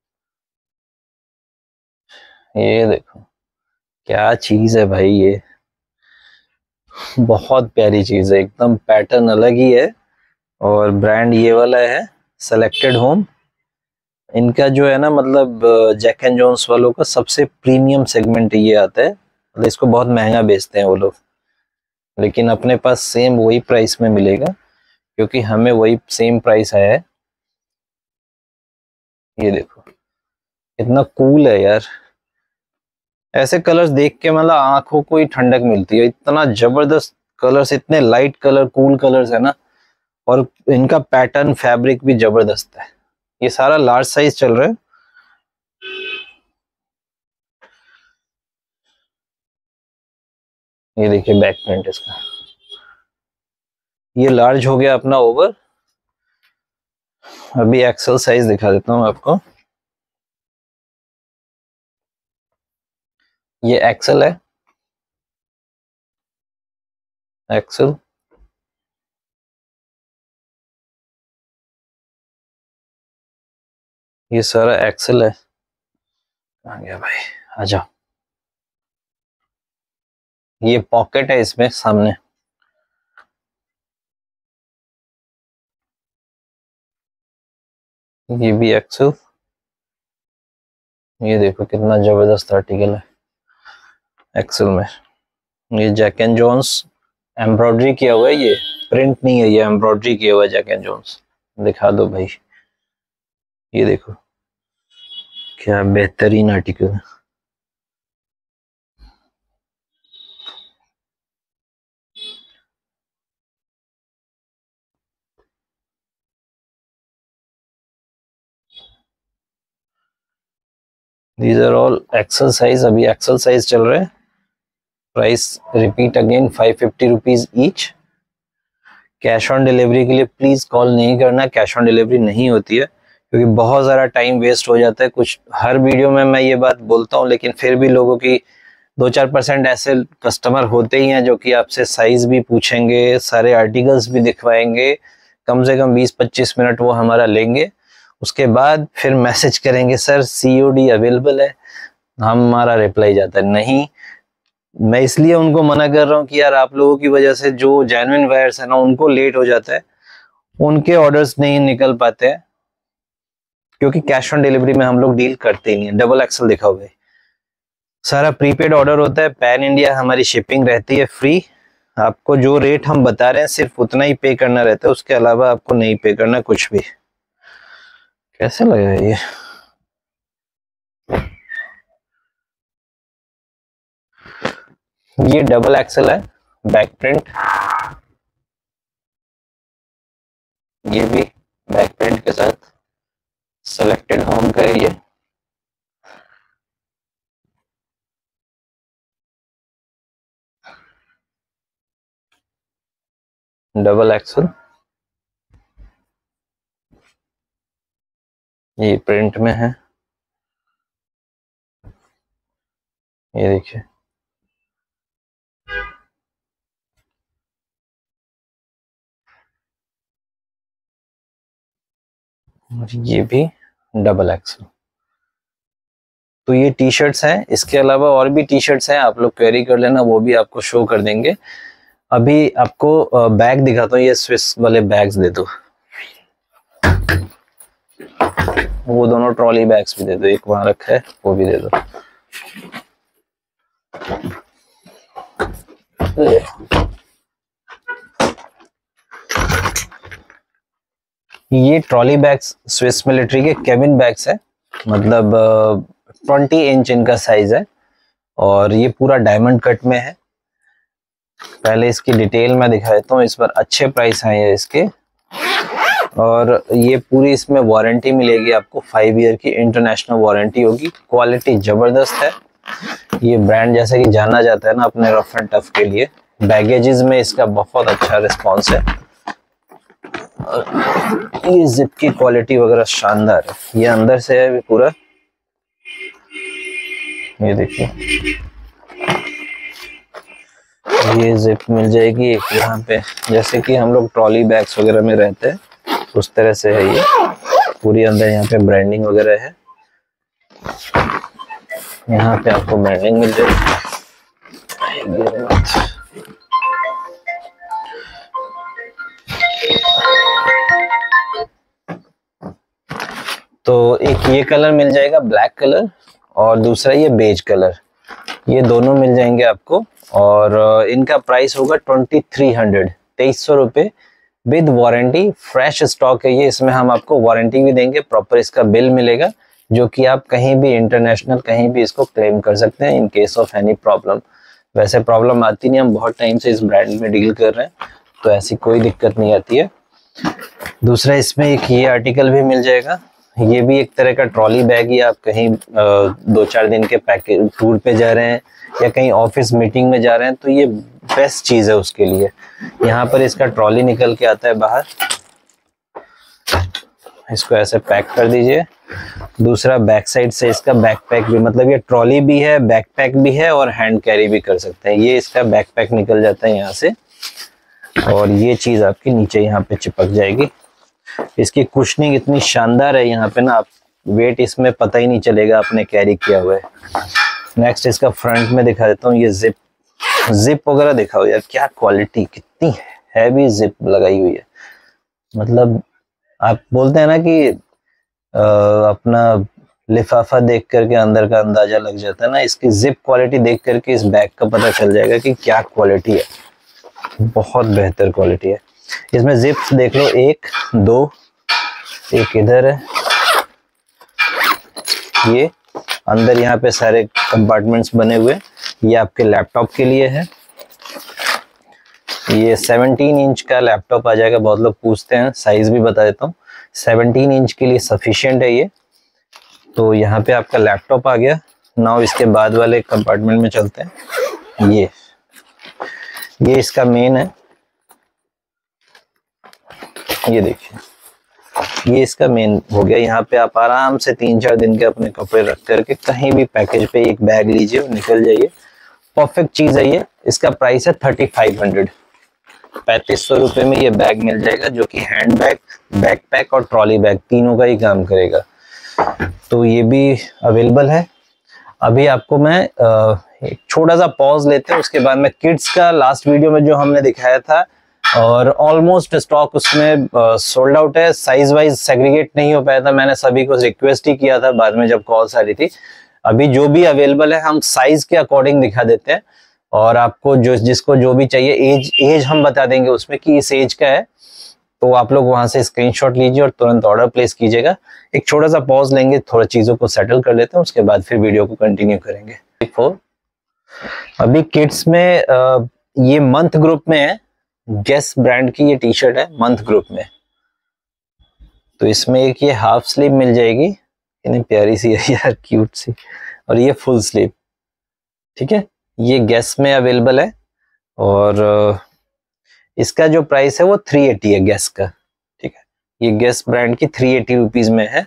ये देखो क्या चीज है भाई, ये बहुत प्यारी चीज है एकदम। पैटर्न अलग ही है और ब्रांड ये वाला है सेलेक्टेड होम, इनका जो है ना मतलब जैक एंड जोन्स वालों का सबसे प्रीमियम सेगमेंट ये आता है, मतलब इसको बहुत महंगा बेचते हैं वो लोग, लेकिन अपने पास सेम वही प्राइस में मिलेगा क्योंकि हमें वही सेम प्राइस आया है। ये देखो इतना कूल है यार, ऐसे कलर्स देख के मतलब आंखों को ही ठंडक मिलती है, इतना जबरदस्त कलर्स, इतने लाइट कलर, कूल कलर्स है ना, और इनका पैटर्न फैब्रिक भी जबरदस्त है। ये सारा लार्ज साइज चल रहा है। ये देखिए बैक प्रिंट इसका, ये लार्ज हो गया अपना ओवर। अभी एक्सेल साइज दिखा देता हूँ आपको, ये एक्सेल है, एक्सेल। ये सारा एक्सेल है। आ गया भाई, आ जाओ। ये पॉकेट है इसमें सामने, ये भी एक्सेल। ये देखो कितना जबरदस्त आर्टिकल है एक्सेल में। ये जैक एंड जोन्स एम्ब्रॉयडरी किया हुआ है, ये प्रिंट नहीं है, ये एम्ब्रॉयडरी किया हुआ है जैक एंड जोन्स। दिखा दो भाई, ये देखो क्या बेहतरीन आर्टिकल है। These are all XL size, अभी एक्सेल साइज चल रहे हैं। Price repeat again 550 rupees each. Cash on delivery के लिए प्लीज कॉल नहीं करना, कैश ऑन डिलीवरी नहीं होती है क्योंकि बहुत ज़्यादा टाइम वेस्ट हो जाता है। कुछ हर वीडियो में मैं ये बात बोलता हूँ, लेकिन फिर भी लोगों की 2-4% ऐसे कस्टमर होते ही हैं जो कि आपसे साइज भी पूछेंगे, सारे आर्टिकल्स भी दिखवाएंगे, कम से कम 20-25 मिनट वो हमारा लेंगे, उसके बाद फिर मैसेज करेंगे सर COD अवेलेबल है। हमारा रिप्लाई जाता है नहीं। मैं इसलिए उनको मना कर रहा हूँ कि यार आप लोगों की वजह से जो जेन्युइन बायर्स है ना उनको लेट हो जाता है, उनके ऑर्डर्स नहीं निकल पाते हैं क्योंकि कैश ऑन डिलीवरी में हम लोग डील करते ही नहीं है। डबल एक्सेल दिखा हुआ है, सारा प्रीपेड ऑर्डर होता है, पैन इंडिया हमारी शिपिंग रहती है फ्री। आपको जो रेट हम बता रहे हैं सिर्फ उतना ही पे करना रहता है, उसके अलावा आपको नहीं पे करना कुछ भी। कैसे लगा ये डबल एक्सेल है, बैक प्रिंट, ये भी बैक प्रिंट के साथ सेलेक्टेड होम का है। ये डबल एक्सेल, ये प्रिंट में है, ये देखिए। और ये भी डबल एक्सेल। तो ये टी शर्ट्स हैं, इसके अलावा और भी टी शर्ट्स हैं, आप लोग क्वेरी कर लेना, वो भी आपको शो कर देंगे। अभी आपको बैग दिखाता हूँ, ये स्विस वाले बैग्स दे दो, वो दोनों ट्रॉली बैग्स भी दे दो, एक वहां रखा है वो भी दे दो। ये ट्रॉली बैग्स स्विस मिलिट्री के केबिन बैग्स है, मतलब 20 इंच इनका साइज है और ये पूरा डायमंड कट में है। पहले इसकी डिटेल में दिखा देता हूँ, इस पर अच्छे प्राइस आए हैं इसके। और ये पूरी इसमें वारंटी मिलेगी आपको, 5 ईयर की इंटरनेशनल वारंटी होगी, क्वालिटी जबरदस्त है। ये ब्रांड जैसे कि जाना जाता है ना अपने रफ एंड टफ के लिए, बैगेजेस में इसका बहुत अच्छा रिस्पॉन्स है। ये जिप की क्वालिटी वगैरह शानदार है, ये अंदर से है पूरा, ये देखिए। ये जिप मिल जाएगी एक यहाँ पे, जैसे कि हम लोग ट्रॉली बैग्स वगैरह में रहते हैं उस तरह से है ये पूरी। अंदर यहाँ पे ब्रांडिंग वगैरह है, यहाँ पे आपको ब्रांडिंग मिल जाएगी। तो एक ये कलर मिल जाएगा ब्लैक कलर, और दूसरा ये बेज कलर, ये दोनों मिल जाएंगे आपको। और इनका प्राइस होगा 2300, 2300 रुपये विद वारंटी। फ्रेश स्टॉक है ये, इसमें हम आपको वारंटी भी देंगे, प्रॉपर इसका बिल मिलेगा जो कि आप कहीं भी इंटरनेशनल कहीं भी इसको क्लेम कर सकते हैं in case of any problem. वैसे प्रॉब्लम आती नहीं, हम बहुत टाइम से इस ब्रांड में डील कर रहे हैं तो ऐसी कोई दिक्कत नहीं आती है। दूसरा इसमें एक ये आर्टिकल भी मिल जाएगा, ये भी एक तरह का ट्रॉली बैग ही, आप कहीं 2-4 दिन के पैकेज टूर पे जा रहे हैं या कहीं ऑफिस मीटिंग में जा रहे हैं तो ये बेस्ट चीज़ है उसके लिए। यहाँ पर इसका ट्रॉली निकल के आता है बाहर, इसको ऐसे पैक कर दीजिए। दूसरा बैक साइड से इसका बैकपैक भी, मतलब ये ट्रॉली भी है, बैकपैक भी है और हैंड कैरी भी कर सकते हैं। ये इसका बैकपैक निकल जाता है यहाँ से, और ये चीज़ आपकी नीचे यहाँ पे चिपक जाएगी। इसकी कुशनिंग इतनी शानदार है यहाँ पे ना, आप वेट इसमें पता ही नहीं चलेगा आपने कैरी किया हुआ है। नेक्स्ट इसका फ्रंट में दिखा देता हूँ, ये जिप वगैरह दिखाओ यार, क्या क्वालिटी, कितनी हैवी जिप लगाई हुई है। मतलब आप बोलते हैं ना कि अपना लिफाफा देख करके अंदर का अंदाजा लग जाता है ना, इसकी जिप क्वालिटी देख करके इस बैग का पता चल जाएगा कि क्या क्वालिटी है, बहुत बेहतर क्वालिटी है। इसमें जिप्स देख लो, 1 2, एक इधर है, ये अंदर यहाँ पे सारे कंपार्टमेंट्स बने हुए, ये आपके लैपटॉप के लिए है। ये 17 इंच का लैपटॉप आ जाएगा, बहुत लोग पूछते हैं, साइज भी बता देता हूँ, 17 इंच के लिए सफिशिएंट है ये। तो यहाँ पे आपका लैपटॉप आ गया। नाउ इसके बाद वाले कंपार्टमेंट में चलते हैं। ये इसका मेन है, ये देखिए, ये इसका मेन हो गया। यहाँ पे आप आराम से 3-4 दिन के अपने कपड़े रख करके कहीं भी पैकेज पे एक बैग लीजिए और निकल जाइए, परफेक्ट चीज है ये। इसका प्राइस है 3500, 3500 रुपये में ये बैग मिल जाएगा, जो कि हैंड बैग, बैकपैक और ट्रॉली बैग तीनों का ही काम करेगा। तो ये भी अवेलेबल है। अभी आपको मैं एक छोटा सा पॉज लेते हैं, उसके बाद में किड्स का लास्ट वीडियो में जो हमने दिखाया था और ऑलमोस्ट स्टॉक उसमें सोल्ड आउट है, साइज वाइज सेग्रीगेट नहीं हो पाया था, मैंने सभी को रिक्वेस्ट ही किया था बाद में जब कॉल्स आ रही थी। अभी जो भी अवेलेबल है हम साइज के अकॉर्डिंग दिखा देते हैं, और आपको जिसको जो भी चाहिए एज हम बता देंगे उसमें कि इस एज का है, तो आप लोग वहां से स्क्रीनशॉट लीजिए और तुरंत ऑर्डर प्लेस कीजिएगा। एक छोटा सा पॉज लेंगे, थोड़ा चीजों को सेटल कर लेते हैं, उसके बाद फिर वीडियो को कंटिन्यू करेंगे। अभी किड्स में ये मंथ ग्रुप में है, गेस ब्रांड की ये टी शर्ट है मंथ ग्रुप में। तो इसमें एक ये हाफ स्लीव मिल जाएगी, इतनी प्यारी सी है यार, क्यूट सी, और ये फुल स्लीव, ठीक है। ये गेस में अवेलेबल है और इसका जो प्राइस है वो 380 है गेस का, ठीक है। ये गेस ब्रांड की 380 रुपीज में है।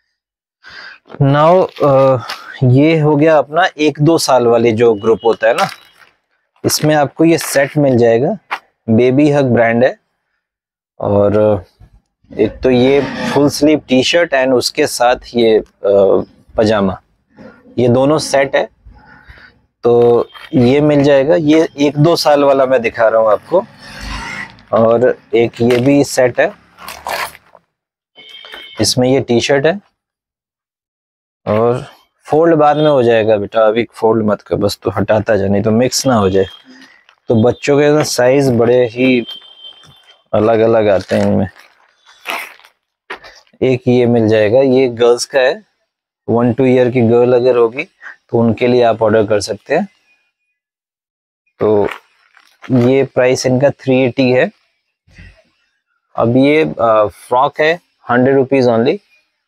नाउ ये हो गया अपना 1-2 साल वाले जो ग्रुप होता है ना, इसमें आपको ये सेट मिल जाएगा, बेबी हग ब्रांड है। और एक तो ये full sleeve T shirt and उसके साथ ये पजामा, ये दोनों सेट है। तो ये मिल जाएगा, ये 1-2 साल वाला मैं दिखा रहा हूँ आपको। और एक ये भी सेट है, इसमें ये टी शर्ट है, और फोल्ड बाद में हो जाएगा बेटा, अभी फोल्ड मत कर, बस तो हटाता जा, नहीं तो मिक्स ना हो जाए। तो बच्चों के साइज बड़े ही अलग अलग आते हैं इनमें। एक ये मिल जाएगा, ये गर्ल्स का है, 1-2 ईयर की गर्ल अगर होगी तो उनके लिए आप ऑर्डर कर सकते हैं। तो ये प्राइस इनका 380 है। अब ये फ्रॉक है 100 रुपीज ओनली,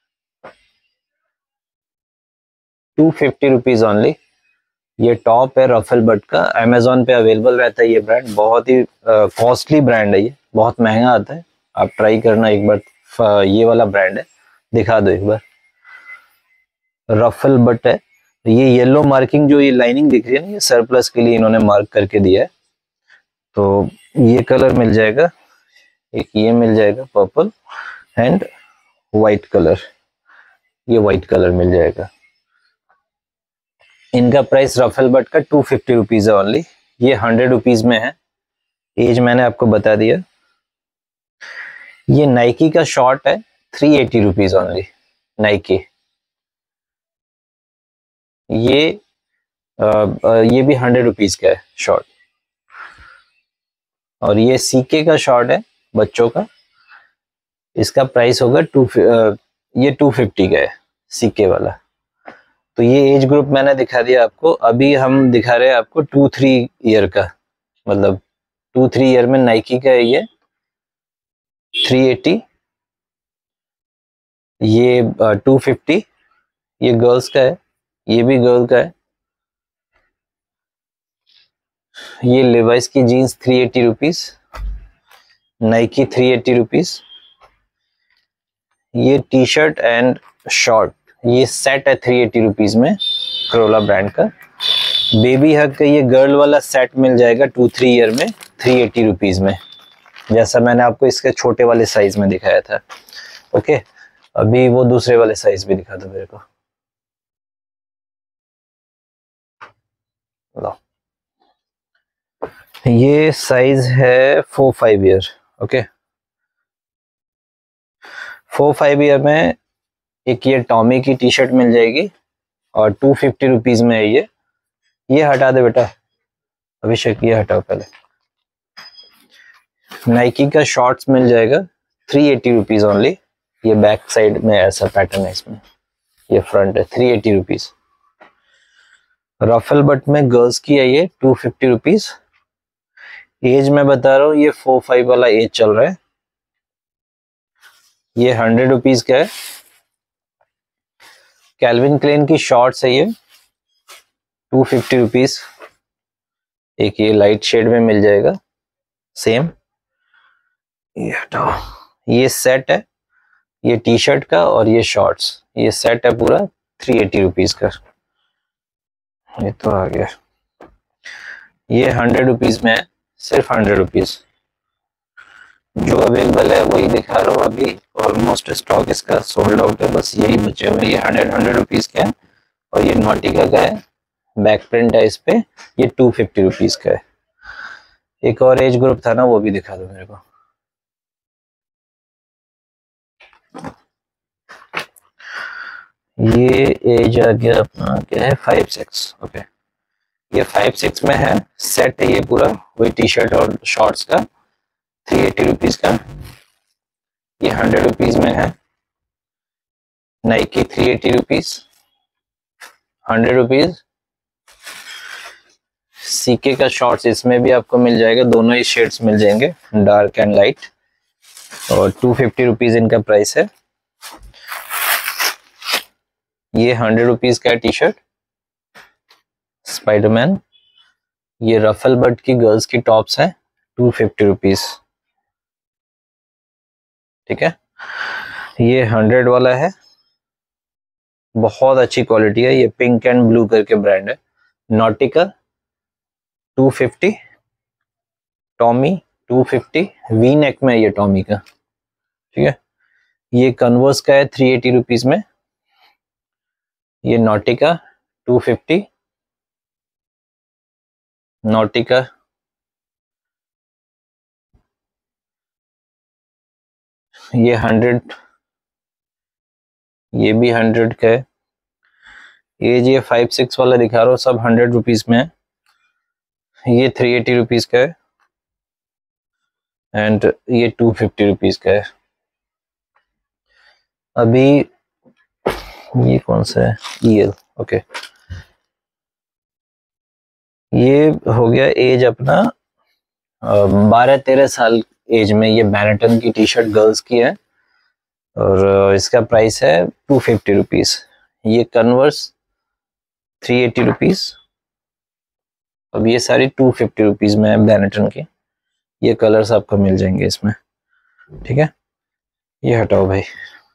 250 रुपीज ओनली। ये टॉप है रफल बट का, अमेजोन पे अवेलेबल रहता है ये ब्रांड, बहुत ही कॉस्टली ब्रांड है, ये बहुत महंगा आता है, आप ट्राई करना एक बार। ये वाला ब्रांड है, दिखा दो एक बार, रफल बट है। ये येलो मार्किंग जो ये लाइनिंग दिख रही है ना, ये सरप्लस के लिए इन्होंने मार्क करके दिया है। तो ये कलर मिल जाएगा, एक ये मिल जाएगा पर्पल एंड वाइट कलर, ये वाइट कलर मिल जाएगा। इनका प्राइस रफल बट का 250 रुपीज है ओनली, ये 100 रुपीज में है। एज मैंने आपको बता दिया। ये नाइकी का शॉर्ट है, 380 रुपीज ओनली, नाइकी। ये भी 100 रुपीज का है शॉर्ट, और ये सीके का शॉर्ट है बच्चों का। इसका प्राइस होगा ये 250 का है सीके वाला। तो ये एज ग्रुप मैंने दिखा दिया आपको। अभी हम दिखा रहे हैं आपको 2-3 ईयर का, मतलब 2-3 ईयर में नाइकी का है ये 380, ये 250, ये गर्ल्स का है, ये भी गर्ल का है। ये लिवाइस की जीन्स 380 रुपीज, नाइकी 380 रुपीज। ये टी शर्ट एंड शॉर्ट, ये सेट है 380 रुपीज में, करोला ब्रांड का। बेबी हग का ये गर्ल वाला सेट मिल जाएगा 2-3 ईयर में 380 रुपीज में, जैसा मैंने आपको इसके छोटे वाले साइज में दिखाया था। ओके, अभी वो दूसरे वाले साइज भी दिखा दो मेरे को। लो, ये साइज है 4-5 ईयर। ओके, 4-5 ईयर में एक ये टॉमी की टी शर्ट मिल जाएगी और 250 रुपीज में है ये हटा दे बेटा अभिषेक, ये हटाओ पहले। नाइकी का शॉर्ट्स मिल जाएगा 380 रुपीज ओनली। ये बैक साइड में ऐसा पैटर्न है इसमें, ये फ्रंट है 380 रुपीज। रफल बट में गर्ल्स की है ये 250 रुपीज। एज मैं बता रहा हूँ, ये 4-5 वाला एज चल रहा है। ये 100 रुपीज का है। कैल्विन क्लेन की शॉर्ट्स है ये 250 रुपीज। एक ये लाइट शेड में मिल जाएगा सेम। ये हटाओ, ये सेट है, ये टी शर्ट का और ये शॉर्ट्स, ये सेट है पूरा 380 रुपीज का। ये तो आ गया, ये 100 रुपीज में है, सिर्फ 100 रुपीज। जो अवेलेबल है वही दिखा रहा हूँ अभी, ऑलमोस्ट स्टॉक इसका सोल्ड आउट है, बस यही बचे हुए। ये 100 रुपीज का है और ये नॉटिका का है, बैक प्रिंट है इस पे, ये 250 रुपीज का है। एक और एज ग्रुप था ना, वो भी दिखा दो मेरे को। ये एज आ गया अपना, क्या है 5-6। ओके, ये 5-6 में है, सेट है ये पूरा, वही टी शर्ट और शॉर्ट्स का 380 रुपीज का। ये 100 रुपीज में है, नाइकी 380 रुपीज, 100 रुपीज। सीके का शॉर्ट्स इसमें भी आपको मिल जाएगा, दोनों ही शेड्स मिल जाएंगे, डार्क एंड लाइट, और 250 रुपीज इनका प्राइस है। ये 100 रुपीज का टी शर्ट स्पाइडरमैन। ये रफल बट की गर्ल्स की टॉप्स है 250 रुपीज। ठीक है, ये 100 वाला है, बहुत अच्छी क्वालिटी है, ये पिंक एंड ब्लू करके ब्रांड है। नॉटिका 250, टॉमी 250, वी नेक में ये टॉमी का। ठीक है, ये कन्वर्स का है 380 रुपीज में। ये नॉटिका 250, नॉटिका। ये 100, ये भी 100 का है। ये 5-6 वाला दिखा रहा हूँ, सब 100 रुपीज में है। ये 380 रुपीज का है एंड ये 250 रुपीज का है। अभी ये कौन सा है, EL। ओके, ये हो गया एज अपना 12-13 साल एज में। ये बैनेटन की टी शर्ट गर्ल्स की है और इसका प्राइस है 250 रुपीज। ये कन्वर्स 380 रुपीज। अब ये सारी 250 रुपीज में है बैनेटन की। ये कलर्स आपको मिल जाएंगे इसमें। ठीक है, ये हटाओ भाई।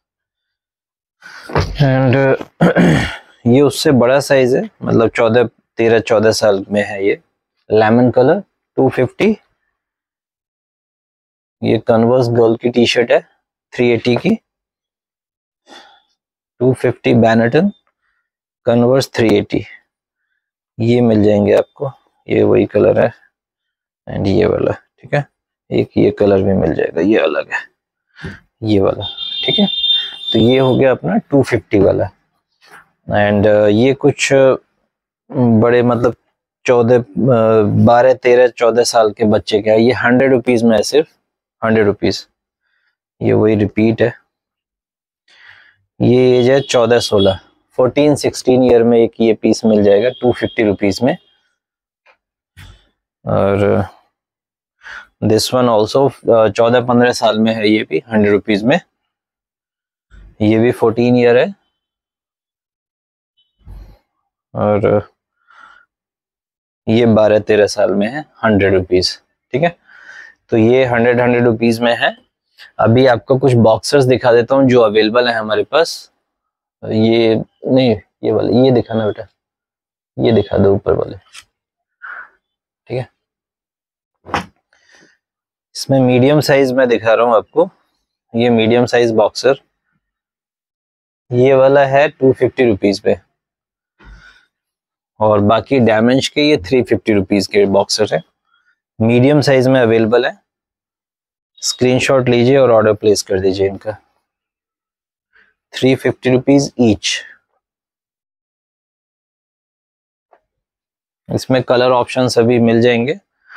एंड ये उससे बड़ा साइज है, मतलब 13-14 साल में है ये। Lemon colour 250। ये कन्वर्स गर्ल की टी शर्ट है 380 की, 250 बैनेटन, कन्वर्स 380। ये मिल जाएंगे आपको, ये वही कलर है एंड ये वाला। ठीक है, एक ये कलर भी मिल जाएगा, ये अलग है ये वाला। ठीक है, तो ये हो गया अपना 250 वाला। एंड ये कुछ बड़े मतलब 12 13 14 साल के बच्चे का है। ये 100 रुपीज में है, सिर्फ 100 रुपीज। ये वही रिपीट है। ये एज है 14 16, 14 16 ईयर में एक ये पीस मिल जाएगा 250 रुपीज में। और दिस वन ऑल्सो 14 15 साल में है, ये भी 100 रुपीज में। ये भी 14 ईयर है। और ये 12 13 साल में है, 100 रुपीज। ठीक है, तो ये 100 रुपीज में है। अभी आपको कुछ बॉक्सर्स दिखा देता हूँ जो अवेलेबल है हमारे पास। ये नहीं, ये वाले, ये दिखाना बेटा, ये दिखा दो ऊपर वाले। ठीक है, इसमें मीडियम साइज में दिखा रहा हूँ आपको। ये मीडियम साइज बॉक्सर, ये वाला है 250 रुपीज पे। और बाकी डैमेज के ये 350 रुपीज के बॉक्सर है, मीडियम साइज में अवेलेबल है। स्क्रीनशॉट लीजिए और ऑर्डर प्लेस कर दीजिए इनका। 350 रुपीज ईच। इसमें कलर ऑप्शन सभी मिल जाएंगे।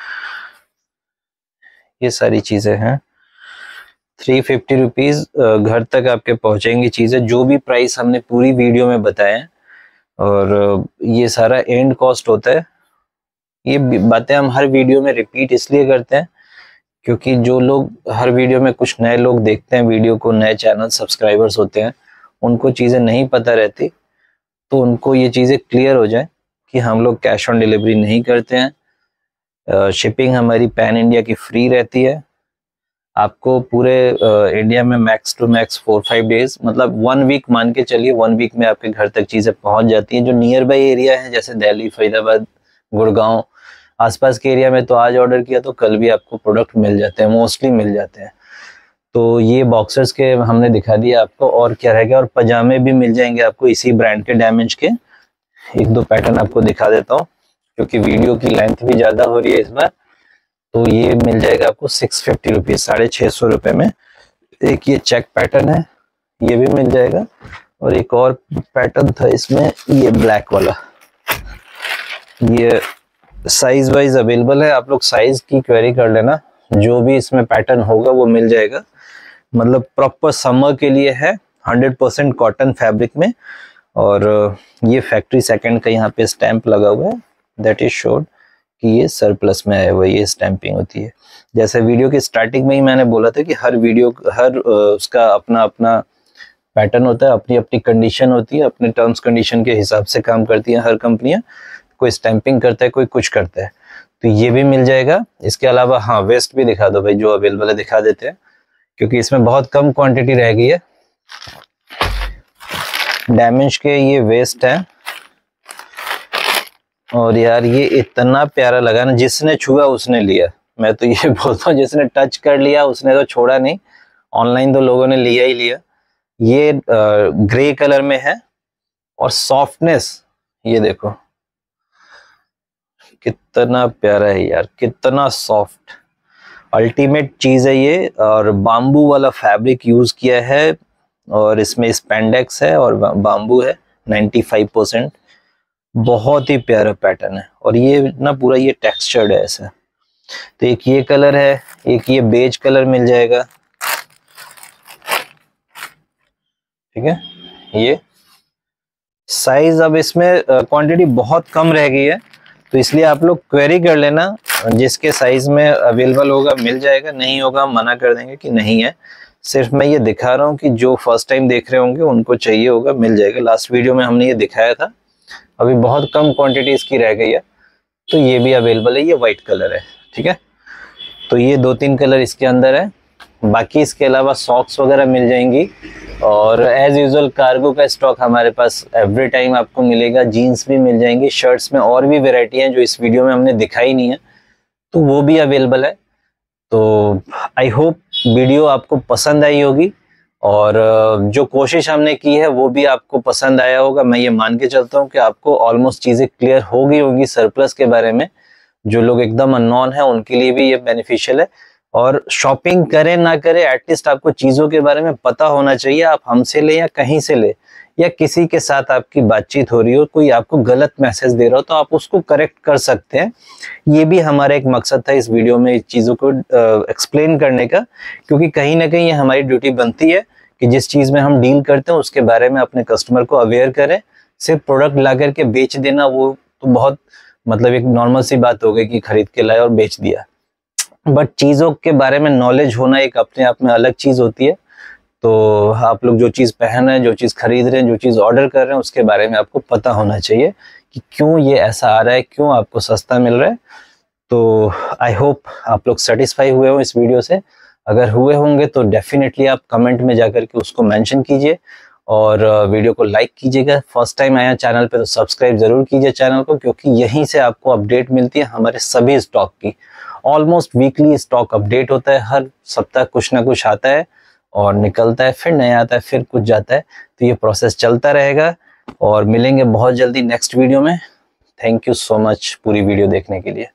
ये सारी चीजें हैं। 350 रुपीज घर तक आपके पहुंचेंगी चीजें, जो भी प्राइस हमने पूरी वीडियो में बताए हैं। और ये सारा एंड कॉस्ट होता है। ये बातें हम हर वीडियो में रिपीट इसलिए करते हैं क्योंकि जो लोग हर वीडियो में, कुछ नए लोग देखते हैं वीडियो को, नए चैनल सब्सक्राइबर्स होते हैं, उनको चीज़ें नहीं पता रहती, तो उनको ये चीज़ें क्लियर हो जाए कि हम लोग कैश ऑन डिलीवरी नहीं करते हैं। शिपिंग हमारी पैन इंडिया की फ्री रहती है। आपको पूरे इंडिया में मैक्स टू मैक्स 4-5 डेज, मतलब 1 वीक मान के चलिए, 1 वीक में आपके घर तक चीज़ें पहुंच जाती हैं। जो नियर बाई एरिया है जैसे दिल्ली, फरीदाबाद, गुड़गांव आसपास के एरिया में, तो आज ऑर्डर किया तो कल भी आपको प्रोडक्ट मिल जाते हैं, मोस्टली मिल जाते हैं। तो ये बॉक्सर्स के हमने दिखा दिया आपको। और क्या रहेगा, और पजामे भी मिल जाएंगे आपको इसी ब्रांड के डैमेज के। 1-2 पैटर्न आपको दिखा देता हूँ क्योंकि वीडियो की लेंथ भी ज़्यादा हो रही है इस बार। तो ये मिल जाएगा आपको 650 रुपीज, 650 रुपये में। एक ये चेक पैटर्न है, ये भी मिल जाएगा। और एक और पैटर्न था इसमें, ये ब्लैक वाला। ये साइज वाइज अवेलेबल है, आप लोग साइज की क्वेरी कर लेना। जो भी इसमें पैटर्न होगा वो मिल जाएगा। मतलब प्रॉपर समर के लिए है, 100% कॉटन फैब्रिक में। और ये फैक्ट्री सेकंड का यहाँ पे स्टैंप लगा हुआ है, दैट इज शोड कि ये सरप्लस में है, वो ये स्टैंपिंग होती है। जैसे वीडियो की स्टार्टिंग में ही मैंने बोला था कि हर वीडियो, हर उसका अपना अपना पैटर्न होता है, अपनी अपनी कंडीशन होती है, अपने टर्म्स कंडीशन के हिसाब से काम करती है हर कंपनियां। कोई स्टैंपिंग करता है, कोई कुछ करता है, तो ये भी मिल जाएगा। इसके अलावा हाँ, वेस्ट भी दिखा दो भाई, जो अवेलेबल है दिखा देते हैं क्योंकि इसमें बहुत कम क्वांटिटी रह गई है। डैमेज के ये वेस्ट है। और यार ये इतना प्यारा लगा ना, जिसने छुआ उसने लिया। मैं तो ये बोलता हूँ, जिसने टच कर लिया उसने तो छोड़ा नहीं। ऑनलाइन तो लोगों ने लिया ही लिया। ये ग्रे कलर में है और सॉफ्टनेस ये देखो कितना प्यारा है यार, कितना सॉफ्ट, अल्टीमेट चीज है ये। और बाम्बू वाला फैब्रिक यूज किया है और इसमें स्पेंडेक्स है और बाम्बू है 95%। बहुत ही प्यारा पैटर्न है और ये ना पूरा ये टेक्सचर्ड है ऐसा। तो एक ये कलर है, एक ये बेज कलर मिल जाएगा। ठीक है, ये साइज अब इसमें क्वांटिटी बहुत कम रह गई है, तो इसलिए आप लोग क्वेरी कर लेना। जिसके साइज में अवेलेबल होगा मिल जाएगा, नहीं होगा हम मना कर देंगे कि नहीं है। सिर्फ मैं ये दिखा रहा हूँ कि जो फर्स्ट टाइम देख रहे होंगे उनको चाहिए होगा, मिल जाएगा। लास्ट वीडियो में हमने ये दिखाया था, अभी बहुत कम क्वांटिटी इसकी रह गई है। तो ये भी अवेलेबल है, ये वाइट कलर है। ठीक है, तो ये 2-3 कलर इसके अंदर है। बाकी इसके अलावा सॉक्स वगैरह मिल जाएंगी और एज यूजुअल कार्गो का स्टॉक हमारे पास एवरी टाइम आपको मिलेगा। जीन्स भी मिल जाएंगी, शर्ट्स में और भी वेराइटी हैं जो इस वीडियो में हमने दिखाई नहीं है, तो वो भी अवेलेबल है। तो आई होप वीडियो आपको पसंद आई होगी और जो कोशिश हमने की है वो भी आपको पसंद आया होगा। मैं ये मान के चलता हूँ कि आपको ऑलमोस्ट चीज़ें क्लियर हो गई होंगी सरप्लस के बारे में। जो लोग एकदम अननोन है उनके लिए भी ये बेनिफिशियल है और शॉपिंग करें ना करें, एटलीस्ट आपको चीज़ों के बारे में पता होना चाहिए। आप हमसे ले या कहीं से ले, या किसी के साथ आपकी बातचीत हो रही हो, कोई आपको गलत मैसेज दे रहा हो, तो आप उसको करेक्ट कर सकते हैं। ये भी हमारा एक मकसद था इस वीडियो में, चीज़ों को एक्सप्लेन करने का, क्योंकि कहीं ना कहीं ये हमारी ड्यूटी बनती है कि जिस चीज़ में हम डील करते हैं उसके बारे में अपने कस्टमर को अवेयर करें। सिर्फ प्रोडक्ट ला करके बेच देना वो तो बहुत मतलब एक नॉर्मल सी बात हो गई कि खरीद के लाए और बेच दिया, बट चीज़ों के बारे में नॉलेज होना एक अपने आप में अलग चीज़ होती है। तो आप लोग जो चीज़ पहन रहे हैं, जो चीज़ खरीद रहे हैं, जो चीज़ ऑर्डर कर रहे हैं, उसके बारे में आपको पता होना चाहिए कि क्यों ये ऐसा आ रहा है, क्यों आपको सस्ता मिल रहा है। तो आई होप आप लोग सेटिस्फाई हुए हो इस वीडियो से। अगर हुए होंगे तो डेफिनेटली आप कमेंट में जाकर के उसको मेंशन कीजिए और वीडियो को लाइक कीजिएगा। फर्स्ट टाइम आया चैनल पे तो सब्सक्राइब ज़रूर कीजिए चैनल को, क्योंकि यहीं से आपको अपडेट मिलती है हमारे सभी स्टॉक की। ऑलमोस्ट वीकली स्टॉक अपडेट होता है, हर सप्ताह कुछ ना कुछ आता है और निकलता है, फिर नया आता है, फिर कुछ जाता है। तो ये प्रोसेस चलता रहेगा और मिलेंगे बहुत जल्दी नेक्स्ट वीडियो में। थैंक यू सो मच पूरी वीडियो देखने के लिए।